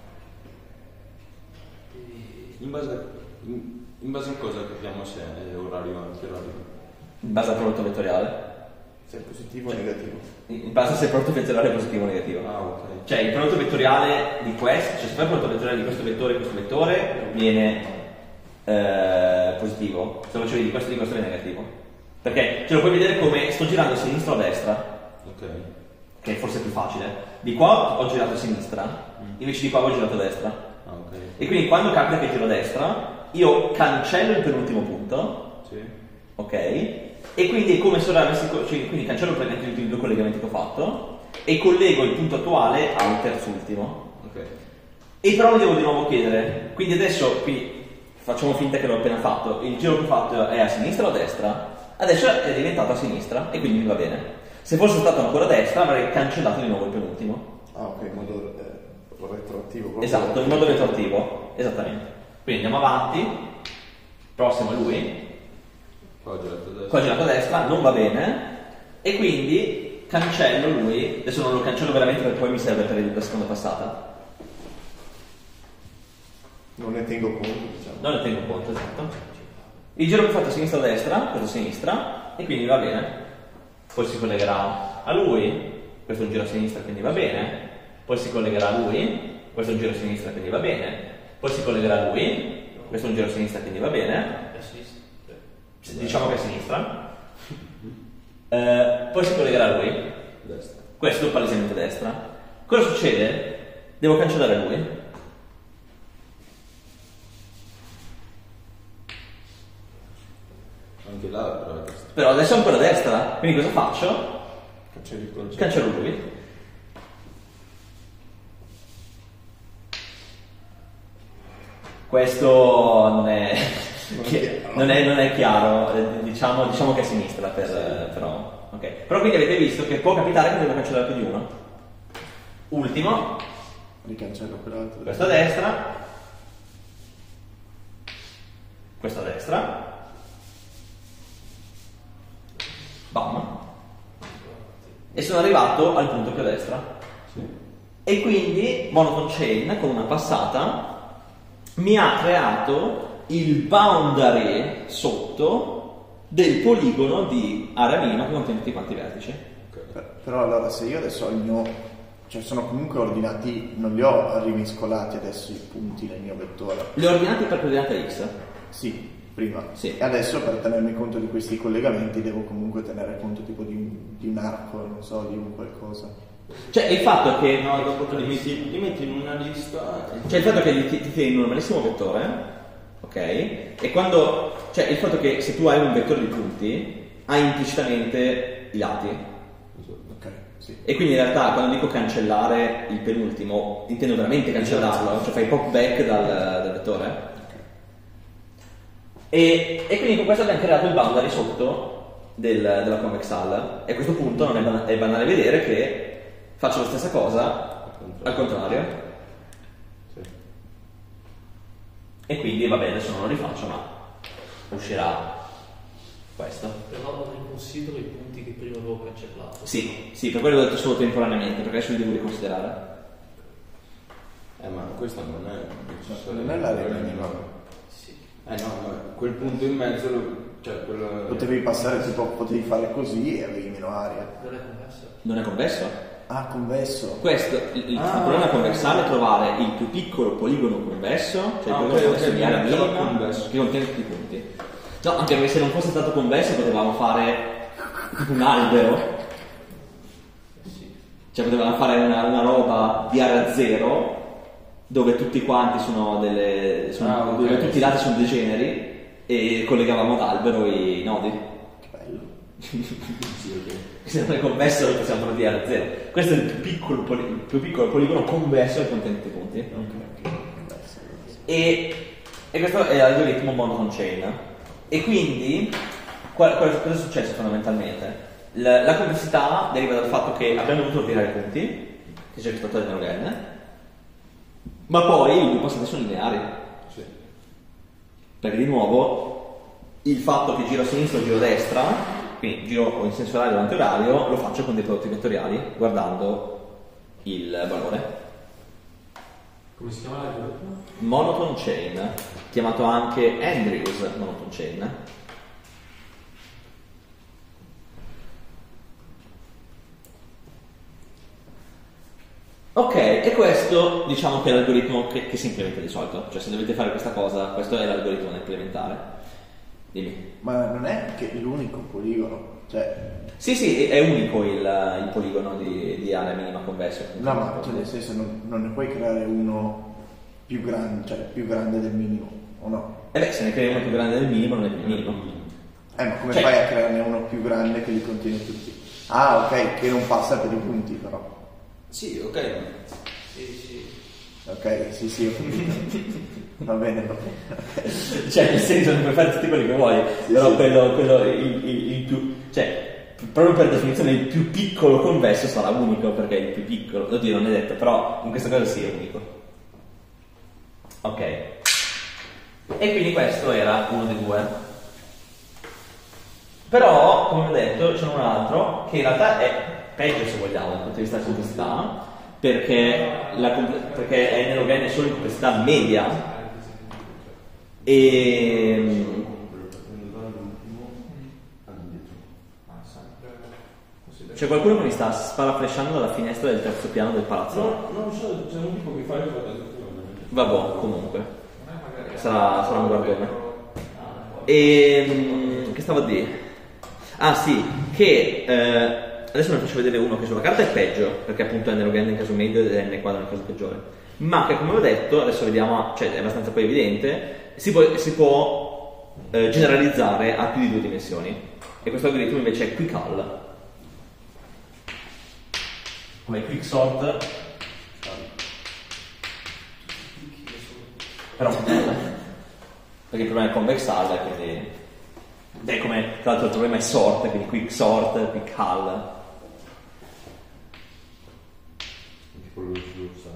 In base, in, in base a cosa capiamo se è orario o antiorario? In base al prodotto vettoriale. Se è positivo o negativo. In base se il prodotto vettoriale è positivo o negativo. Ah, ok. Cioè il prodotto vettoriale di questo, cioè se fai il prodotto vettoriale di questo vettore e questo vettore viene eh, positivo, se lo facevi di questo e di questo viene negativo. Perché ce lo puoi vedere come sto girando a sinistra o a destra. Ok. Che è forse più facile. Di qua ho girato a sinistra, invece di qua ho girato a destra. Ah, ok. E quindi quando capita che giro a destra, io cancello il penultimo punto, Sì. ok? E quindi è come se ora avessi, cioè, quindi cancello praticamente gli ultimi due collegamenti che ho fatto e collego il punto attuale al terzultimo. Ok. E però mi devo di nuovo chiedere, quindi adesso qui facciamo finta che l'ho appena fatto, il giro che ho fatto è a sinistra o a destra? Adesso è diventato a sinistra e quindi mi va bene. Se fosse stato ancora a destra avrei cancellato di nuovo il penultimo. Ah, ok, in modo eh, retroattivo. proprio. Esatto, in modo retroattivo, esattamente. Quindi andiamo avanti, prossimo è lui, Qua ho girato a destra. qua ho girato a destra, non va bene, e quindi cancello lui, adesso non lo cancello veramente perché poi mi serve per la seconda passata. Non ne tengo conto, diciamo. Non ne tengo conto, esatto. Il giro che ho fatto a sinistra a destra, questo a sinistra, e quindi va bene. Poi si collegherà a lui, questo è un giro a sinistra, quindi va bene. Poi si collegherà a lui, questo è un giro a sinistra, quindi va bene. Poi si collegherà a lui, questo è un giro a sinistra, quindi va bene. Diciamo che è a sinistra. Eh, poi si collegherà a lui, Destra. questo palesemente a destra. Cosa succede? Devo cancellare lui. Anche là però è destra. Però adesso è ancora a destra, quindi cosa faccio? Cancelli il concetto. Cancello lui. Questo non è, Non è chi- chiaro. non è, non è chiaro, eh, diciamo, diciamo che è a sinistra, per, eh, però, ok. Però quindi avete visto che può capitare che devo cancellare più di uno. Ultimo, Ricancello quell'altro. questo a destra, questo a destra, bam, e sono arrivato al punto più a destra. Sì. E quindi monotone chain con una passata mi ha creato il boundary sotto del poligono di area minima che contiene tutti quanti i vertici. Ok. Per- Però allora se io adesso ho il mio, cioè sono comunque ordinati, non li ho rimescolati adesso i punti nel mio vettore. Li ho ordinati per coordinata X. Sì, prima. Sì. E adesso per tenermi conto di questi collegamenti devo comunque tenere conto tipo di un, di un arco, non so, di un qualcosa. Cioè il fatto che No, dopo te li metti, li metti in una lista e... Cioè il fatto che li ti, ti tieni in un normalissimo vettore, ok? E quando, cioè il fatto che se tu hai un vettore di punti, hai implicitamente i lati. Ok, sì. E quindi in realtà quando dico cancellare il penultimo, intendo veramente cancellarlo, cioè fai pop back dal, dal vettore. E, e quindi con questo abbiamo creato il boundary sotto del, della convex hull. E a questo punto non è, ban- è banale vedere che faccio la stessa cosa al contrario. Sì. E quindi va bene, adesso non lo rifaccio, ma uscirà questo. Però riconsidero i punti che prima avevo cancellato. Sì, sì, per quello ho detto solo temporaneamente, perché adesso li devo riconsiderare. Eh ma questa non è... Non è l'area minima. Eh no, ma quel punto in mezzo lo, cioè quello Potevi passare, tipo, potevi fare così e avevi meno aria. Non è convesso. Non è convesso? Ah, convesso. Questo, il, il Ah, problema ok. convessale è trovare il più piccolo poligono convesso, cioè Ah, il ok, poligono ok, convesso di area però minima convesso. che contiene tutti i punti. No, anche perché se non fosse stato convesso potevamo fare tipo un albero, cioè potevamo fare una, una roba di area zero dove tutti quanti sono delle sono, Ah, ok. dove tutti i lati sono dei generi e collegavamo ad albero i nodi. Che bello. sì, ok. Se non è convesso lo possiamo fare di area zero. Questo è il più piccolo, poli- il più piccolo poligono convesso che contiene tutti i punti. Ok, ok. Convesso, convesso. E, e questo è l'algoritmo monotone chain. E quindi qual- qual- cosa è successo fondamentalmente? La, la complessità deriva dal fatto che abbiamo dovuto ordinare i punti, che c'è stato il n, ma poi i gruppi sono lineari. Sì. Perché di nuovo il fatto che giro a sinistra o giro a destra, quindi giro in senso orario o antiorario, lo faccio con dei prodotti vettoriali guardando il valore. Come si chiama l'algoritmo? Monotone chain, chiamato anche Andrews monotone chain. Ok, e questo diciamo che è l'algoritmo che, che si implementa di solito, cioè se dovete fare questa cosa, questo è l'algoritmo da implementare. Dimmi. Ma non è che l'unico poligono, cioè, Sì, sì, è unico il, il poligono di, di area minima convesso. no, ma cioè, nel senso non, non ne puoi creare uno più grande, cioè più grande del minimo, o no? E beh, se ne crea uno più grande del minimo, non è più il minimo. Eh, ma come Cioè- fai a crearne uno più grande che li contiene tutti? Ah, ok, che non passa per i punti però. Sì, ok. Sì, sì. Ok, sì, sì, ho capito. Va bene, va bene. Cioè, nel senso, non puoi fare tutti quelli che vuoi, Sì, però sì. quello, quello il, il- il più, cioè, proprio per definizione il più piccolo convesso sarà unico, perché il più piccolo, oddio non è detto, però in questo caso sì è unico. Ok. E quindi questo era uno dei due. Però, come ho detto, c'è un altro che in realtà è peggio se vogliamo dal punto di vista della complessità, perché, la comple- perché è n-log solo in complessità media. E Ah, sempre considerato. c'è qualcuno che mi sta sparaflashando dalla finestra del terzo piano del palazzo. No, non so, c'è un tipo che fa le foto. Vabbè, comunque. Non è magari- Sarà- sarà un guardone. E che stavo a dire? Ah sì, che eh, adesso ne faccio vedere uno che sulla carta è peggio, perché appunto è n-log in caso medio ed è n quadro nel caso peggiore. Ma che come ho detto, adesso vediamo, cioè è abbastanza poi evidente, si può, si può eh, generalizzare a più di due dimensioni. E questo algoritmo invece è QuickAll. Come QuickSort, però perché il problema è ConvexAll, quindi è come tra l'altro il problema è sort, quindi QuickSort, QuickAll. Tipo lo giusto.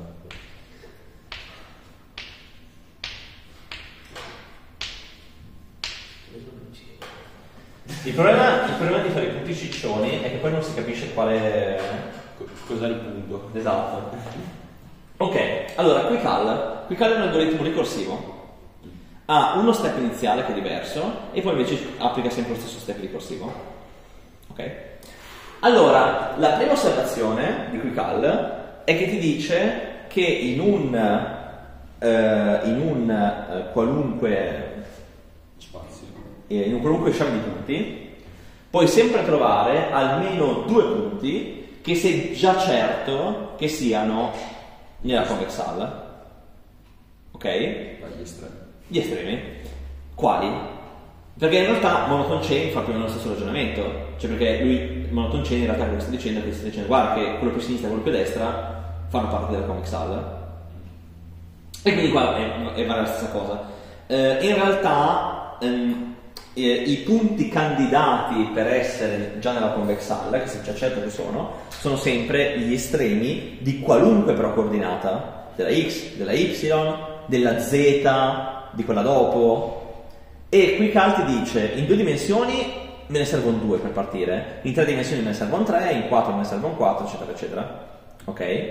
Il problema, il problema di fare i punti ciccioni è che poi non si capisce quale. Cos'è il punto? Esatto. Ok, allora QuickAll. QuickAll è un algoritmo ricorsivo. Ha uno step iniziale che è diverso e poi invece applica sempre lo stesso step ricorsivo. Ok? Allora, la prima osservazione di QuickAll è che ti dice che in un, eh, in un eh, qualunque Spazio. eh, in un qualunque sciame di punti puoi sempre trovare almeno due punti che sei già certo che siano nella ConvexAll. Ok? Dagli estremi. Gli estremi. Quali? Perché in realtà monotone chain fa più o meno lo stesso ragionamento, cioè perché lui monotone chain in realtà quello che sta dicendo è che sta dicendo guarda che quello più a sinistra e quello più a destra fanno parte della ConvexAll. E quindi qua è, è vale la stessa cosa. Eh, in realtà ehm, eh, i punti candidati per essere già nella ConvexAll, che sei già certo che sono, sono sempre gli estremi di qualunque però coordinata, della x, della y, della z, di quella dopo. E QuickAll ti dice in due dimensioni me ne servono due per partire, in tre dimensioni me ne servono tre, in quattro me ne servono quattro, eccetera eccetera. Ok?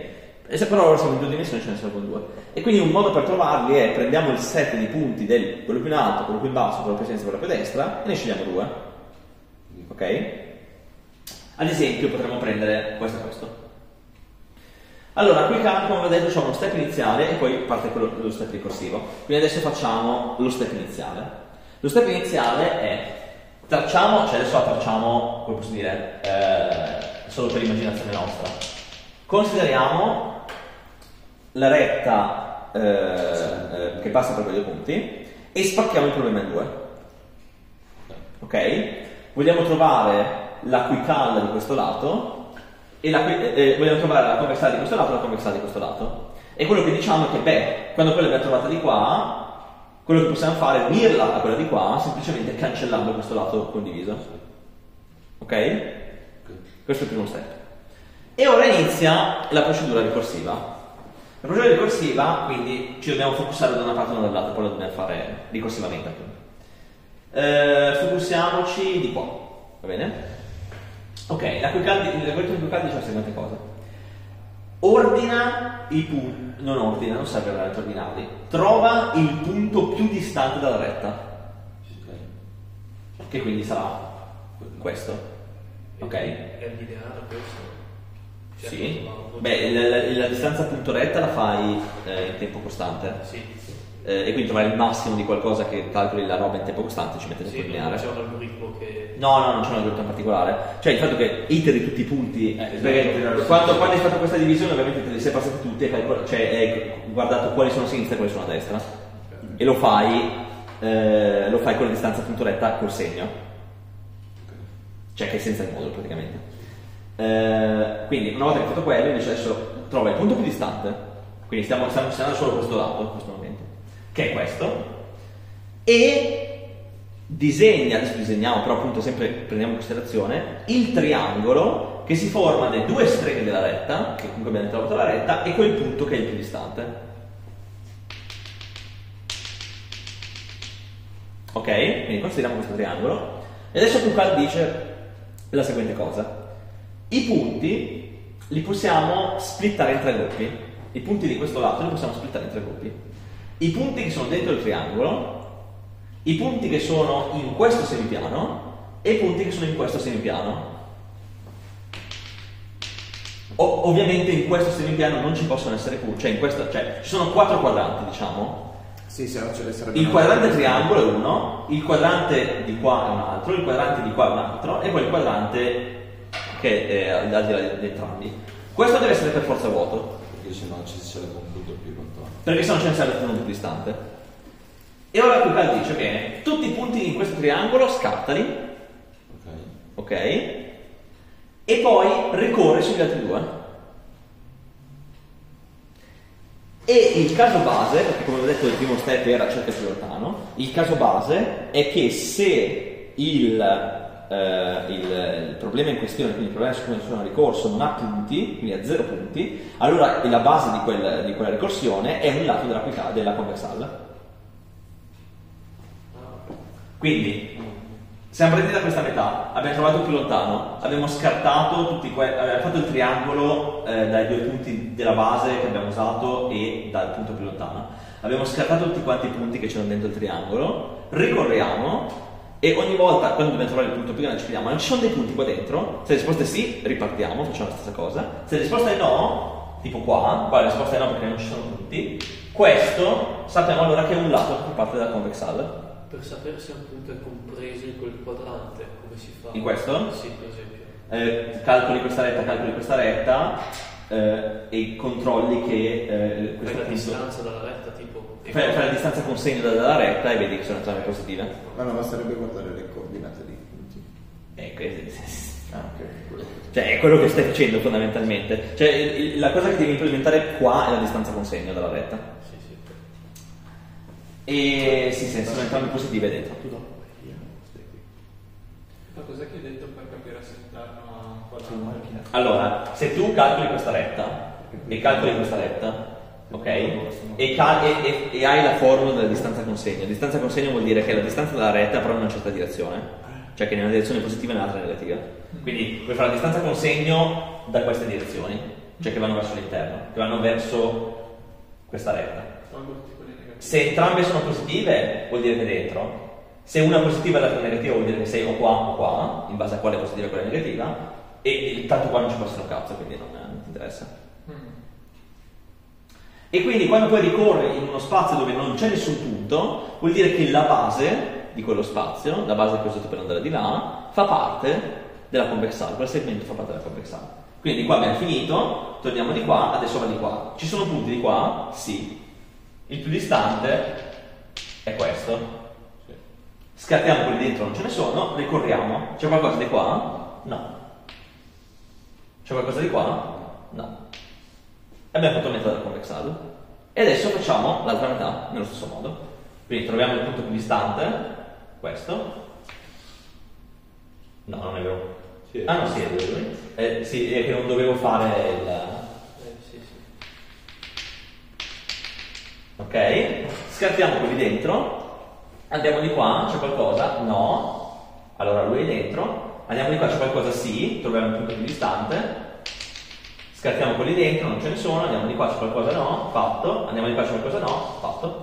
E se però ora siamo in due dimensioni ce ne sono con due. E quindi un modo per trovarli è prendiamo il set di punti del quello più in alto, quello più in basso, quello più a sinistra, quello più a destra e ne scegliamo due. Ok? Ad esempio potremmo prendere questo e questo. Allora, qui come vedete c'è uno step iniziale e poi parte quello, lo step ricorsivo. Quindi adesso facciamo lo step iniziale. Lo step iniziale è tracciamo, cioè adesso la tracciamo, come posso dire, eh, solo per l'immaginazione nostra. Consideriamo la retta eh, eh, che passa per quei due punti e spacchiamo il problema in due. Ok? Vogliamo trovare la quical di questo lato e la, eh, vogliamo trovare la convexità di questo lato e la convexità di questo lato. E quello che diciamo è che, beh, quando quella l'abbiamo trovata di qua, quello che possiamo fare è unirla a quella di qua, semplicemente cancellando questo lato condiviso. Ok? Questo è il primo step. E ora inizia la procedura ricorsiva. La procedura ricorsiva, quindi, ci dobbiamo focussare da una parte o dall'altra, poi la dobbiamo fare ricorsivamente. Eh, focussiamoci di qua, va bene? Ok, l'algoritmo di Quical dice la seguente cosa. Ordina i punti, non ordina, non serve le rette ordinali, trova il punto più distante dalla retta, okay. Che quindi sarà questo, ok? È l'ideale questo? Cioè, sì, beh, la, la, la distanza punto retta la fai eh, in tempo costante, sì. Eh, e quindi trovare il massimo di qualcosa che calcoli la roba in tempo costante ci mette tempo sì, lineare. Non c'è un algoritmo che... No, no, non c'è un algoritmo in particolare. Cioè il fatto che iteri tutti i punti, eh, perché esatto. quando, quando hai fatto questa divisione ovviamente te li sei passati tutti e calcol- cioè hai guardato quali sono a sinistra e quali sono a destra, okay. E lo fai eh, lo fai con la distanza punto retta col segno, okay. Cioè che è senza il modulo praticamente. Eh, quindi una volta che hai fatto quello invece adesso trova il punto più distante, quindi stiamo, stiamo considerando solo questo lato in questo momento, che è questo, e disegna, adesso disegniamo però appunto sempre prendiamo in considerazione il triangolo che si forma dai due estremi della retta, che comunque abbiamo trovato la retta, e quel punto che è il più distante. Ok? Quindi consideriamo questo triangolo e adesso Quical dice la seguente cosa. I punti li possiamo splittare in tre gruppi. I punti di questo lato li possiamo splittare in tre gruppi. I punti che sono dentro il triangolo, i punti che sono in questo semipiano e i punti che sono in questo semipiano. O, ovviamente in questo semipiano non ci possono essere punti, cioè in questo, cioè ci sono quattro quadranti, diciamo. Sì, se no ce ne sarebbe. Il quadrante triangolo è uno, il quadrante di qua è un altro, il quadrante di qua è un altro e poi il quadrante che è al di là di entrambi. Questo deve essere per forza vuoto. Perché se no ci sarebbe un punto più lontano. Perché se no ce ne sarebbe uno più distante. E ora Quical dice, bene, tutti i punti in questo triangolo scattali, ok, ok, e poi ricorre sugli altri due. E il caso base, perché come ho detto il primo step era cerca più lontano, il caso base è che se il, eh, il, il problema in questione, quindi il problema su cui sono ricorso, non ha punti, quindi ha zero punti, allora la base di, quel, di quella ricorsione è un lato della, della convexal. Quindi siamo partiti da questa metà, abbiamo trovato più lontano, abbiamo scartato tutti que- abbiamo fatto il triangolo eh, dai due punti della base che abbiamo usato e dal punto più lontano. Abbiamo scartato tutti quanti i punti che c'erano dentro il triangolo, ricorriamo e ogni volta quando dobbiamo trovare il punto più grande ci chiediamo, ma ci sono dei punti qua dentro? Se la risposta è sì, ripartiamo, facciamo la stessa cosa. Se la risposta è no, tipo qua, qua la risposta è no perché non ci sono punti, questo sappiamo allora che è un lato che fa parte della convexal. Per sapere se un punto è compreso in quel quadrante, come si fa? In questo? Sì, per esempio. Eh, calcoli questa retta, calcoli questa retta eh, e controlli che eh, Fai la punto... distanza dalla retta, tipo... Fai, fai la distanza con segno dalla, dalla retta e vedi che sono entrambe positive. Ma no, basterebbe guardare le coordinate dei punti. Ecco, Ah, ok. Quello che... cioè è quello che stai facendo fondamentalmente. Cioè il, la cosa che devi implementare qua è la distanza con segno dalla retta. Sì, sì. E sì, sì, sono entrambe positive dentro. Ma cos'è che hai detto per capire se interno a un quadrante? Allora, se tu calcoli questa retta e calcoli questa retta, ok? E, cal- e, e, e hai la formula della distanza con segno. Distanza con segno vuol dire che la distanza dalla retta però in una certa direzione, cioè che nella direzione positiva e nell'altra negativa. Quindi puoi fare la distanza con segno da queste direzioni. cioè che vanno verso l'interno, che vanno verso questa retta. Tolgo tutti quelli negativi. Se entrambe sono positive vuol dire che è dentro, se una è positiva e l'altra è negativa vuol dire che sei o qua o qua, in base a quale è positiva e quale è negativa, e tanto qua non ci possono un cazzo, quindi non, non ti interessa. Mm. E quindi quando poi ricorri in uno spazio dove non c'è nessun punto, vuol dire che la base di quello spazio, la base che ho usato per andare di là, fa parte della convex hull, quel segmento fa parte della convex hull. Quindi di qua abbiamo finito, torniamo di qua, adesso va di qua. Ci sono punti di qua? Sì. Il più distante è questo. Scattiamo quelli dentro, non ce ne sono, ricorriamo. C'è qualcosa di qua? No. C'è qualcosa di qua? No. Abbiamo fatto metà della convex hull. E adesso facciamo l'altra metà nello stesso modo. Quindi troviamo il punto più distante, questo. No, non è vero. Sì, ah no, sì, è vero. Eh, sì, è che non dovevo fare il... Eh, sì, sì. Ok? Scattiamo quelli dentro. Andiamo di qua, c'è qualcosa? No. Allora lui è dentro. Andiamo di qua, c'è qualcosa? Sì. Troviamo il punto più distante. Scattiamo quelli dentro, non ce ne sono. Andiamo di qua, c'è qualcosa? No. Fatto. Andiamo di qua, c'è qualcosa? No. Fatto.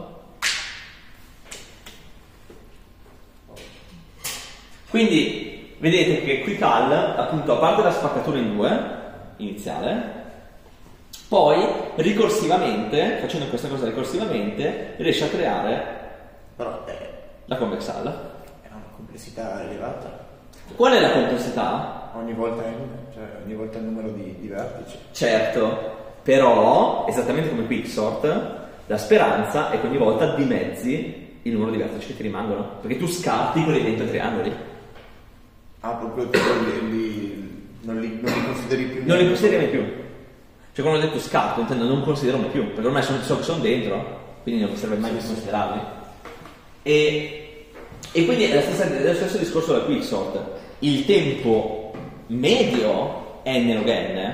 Quindi vedete che Quick Hull, appunto, a parte la spaccatura in due iniziale, poi ricorsivamente, facendo questa cosa ricorsivamente, riesce a creare Però è, la convex hull. è una complessità elevata. Qual è la complessità? Ogni volta è cioè ogni volta il numero di, di vertici. Certo, però, esattamente come Quicksort, la speranza è che ogni volta dimezzi il numero di vertici che ti rimangono, perché tu scarti quelli dentro i triangoli. Ah, proprio tu li, li, non, li, non li consideri più. Non li consideri mai più. Cioè quando ho detto scarto, intendo non considero mai più, perché ormai sono, so che sono dentro, quindi non serve mai più considerarli. E, e quindi è, la stessa, è lo stesso discorso della Quicksort. Il tempo medio è n log n,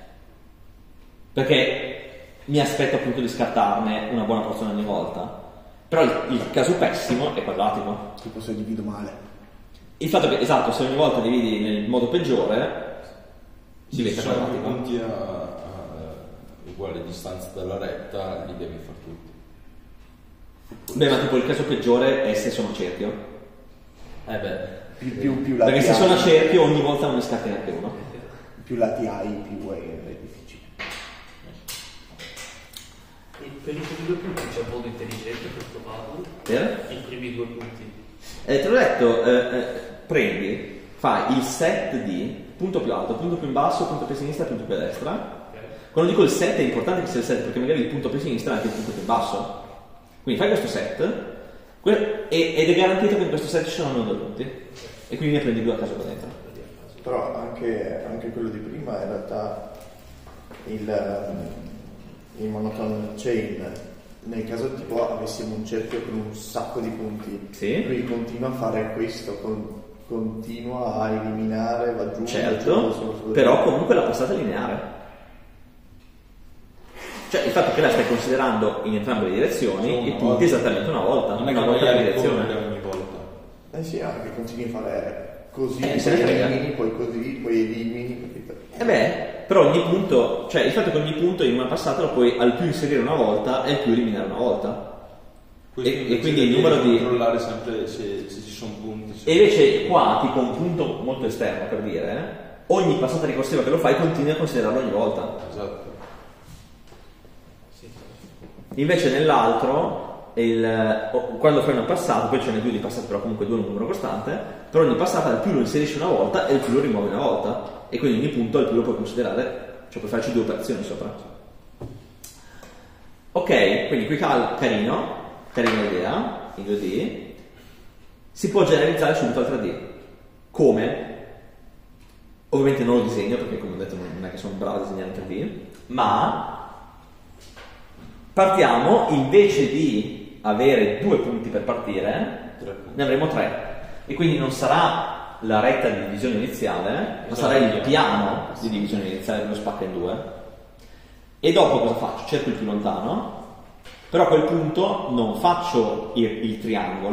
perché mi aspetto appunto di scartarne una buona porzione ogni volta. Però il, il caso pessimo è quadratico. Tipo se divido male. Il fatto che, esatto, se ogni volta dividi nel modo peggiore, si Se diventa sono più quadratico. punti a, a uguale distanza dalla retta, li devi fare tutti. Beh, ma tipo il caso peggiore è se sono cerchio. Eh beh. Più, più, più lati Perché se hai, sono a cerchio ogni volta non ne scatti neanche uno. più lati hai, più è, è difficile. E per i primi due punti c'è un modo intelligente per trovarlo. Per? I primi due punti. Eh, te l'ho detto, eh, eh, prendi, fai il set di punto più alto, punto più in basso, punto più a sinistra, punto più a destra. Ok. Quando dico il set è importante che sia il set, perché magari il punto più a sinistra è anche il punto più in basso. Quindi fai questo set que- e- ed è garantito che in questo set ci sono non due punti. E quindi ne prendi due a caso qua dentro. Però anche, anche quello di prima in realtà il, il monotone chain, nel caso tipo avessimo un cerchio con un sacco di punti, Sì. lui continua a fare questo, con- continua a eliminare, va giù, va giù, Certo, solo su- però comunque la passata è lineare. Cioè il fatto che la stai considerando in entrambe le direzioni, Una i punti volta. esattamente una volta, Non è che una volta vai per a direzione. ricorrere ogni volta. Eh sì, anche continui a fare così, Eh, se poi ne frega. elimini, poi così, poi elimini, capito? E beh, però ogni punto, cioè il fatto che ogni punto in una passata lo puoi al più inserire una volta e al più eliminare una volta. Questo E- e invece quindi il devi numero di- controllare sempre se, se ci sono punti. se- E invece qua, tipo un punto molto esterno per dire, ogni passata ricorsiva che lo fai continui a considerarlo ogni volta. Esatto. Invece nell'altro, il- o- quando fai una passata, poi ce n'è due di passate, però comunque due è un numero costante, per ogni passata al più lo inserisci una volta e il più lo rimuovi una volta. E quindi ogni punto al più lo puoi considerare, cioè puoi farci due operazioni sopra. Ok, quindi qui cal- carino, carina idea, in due D. Si può generalizzare subito al tre D. Come? Ovviamente non lo disegno perché come ho detto non è che sono bravo a disegnare in tre D, ma partiamo, invece di avere due punti per partire, Tre punti. ne avremo tre. E quindi non sarà la retta di divisione iniziale, ma Esatto. sarà il piano di divisione iniziale che lo spacca in due. E dopo cosa faccio? Cerco il più lontano, però a quel punto non faccio il, il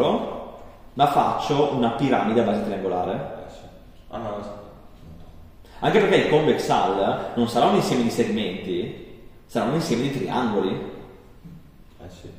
triangolo, ma faccio una piramide a base triangolare. Eh sì. Ah no, esatto. Anche perché il convex hull non sarà un insieme di segmenti, sarà un insieme di triangoli. Eh sì.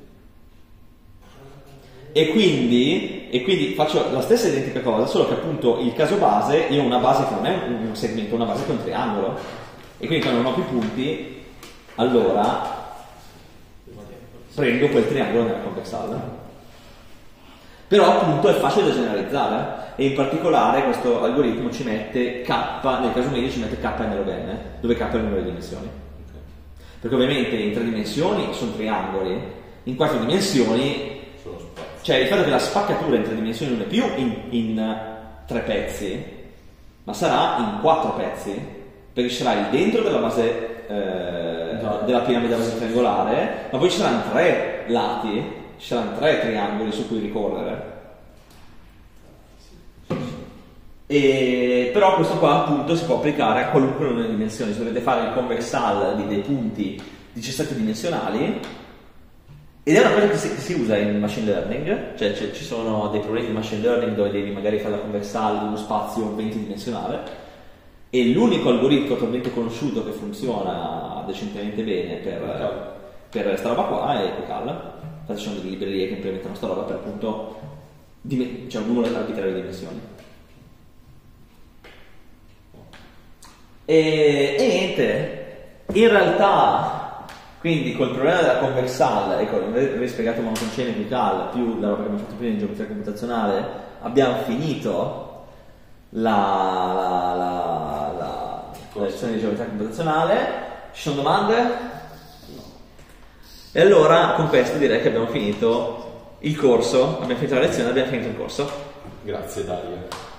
E quindi, e quindi faccio la stessa identica cosa, solo che appunto il caso base, io ho una base che non è un, un segmento, una base che è un triangolo. E quindi quando non ho più punti, allora prendo quel triangolo nella convex hull. Però appunto è facile da generalizzare, e in particolare questo algoritmo ci mette k, nel caso medio ci mette k n log n, dove k è il numero di dimensioni. Okay. Perché ovviamente in tre dimensioni sono triangoli, in quattro dimensioni, Sono spazi. cioè il fatto che la spaccatura in tre dimensioni non è più in, in tre pezzi, ma sarà in quattro pezzi, perché ci sarà il dentro della base eh, della piramide base triangolare, ma poi ci saranno tre lati, ci saranno tre triangoli su cui ricorrere. E, però questo qua appunto si può applicare a qualunque una delle dimensioni. Se dovete fare il convex hull di dei punti diciassette dimensionali, ed è una cosa che si, che si usa in machine learning, cioè, cioè ci sono dei problemi di machine learning dove devi magari fare la convex hull in uno spazio venti dimensionale, e l'unico algoritmo attualmente conosciuto che funziona decentemente bene per, per questa roba qua è Epocal. Infatti ci sono delle librerie che implementano sta roba per appunto dim- cioè un numero arbitrario di dimensioni. E, e niente, in realtà quindi col problema della convex hull e con aver spiegato monoconcene Epocal più la roba che abbiamo fatto prima in geometria computazionale, abbiamo finito la, la, la, la, la lezione di geometria computazionale. Ci sono domande? No. E allora con questo direi che abbiamo finito il corso, abbiamo finito la lezione, abbiamo finito il corso. Grazie Dario.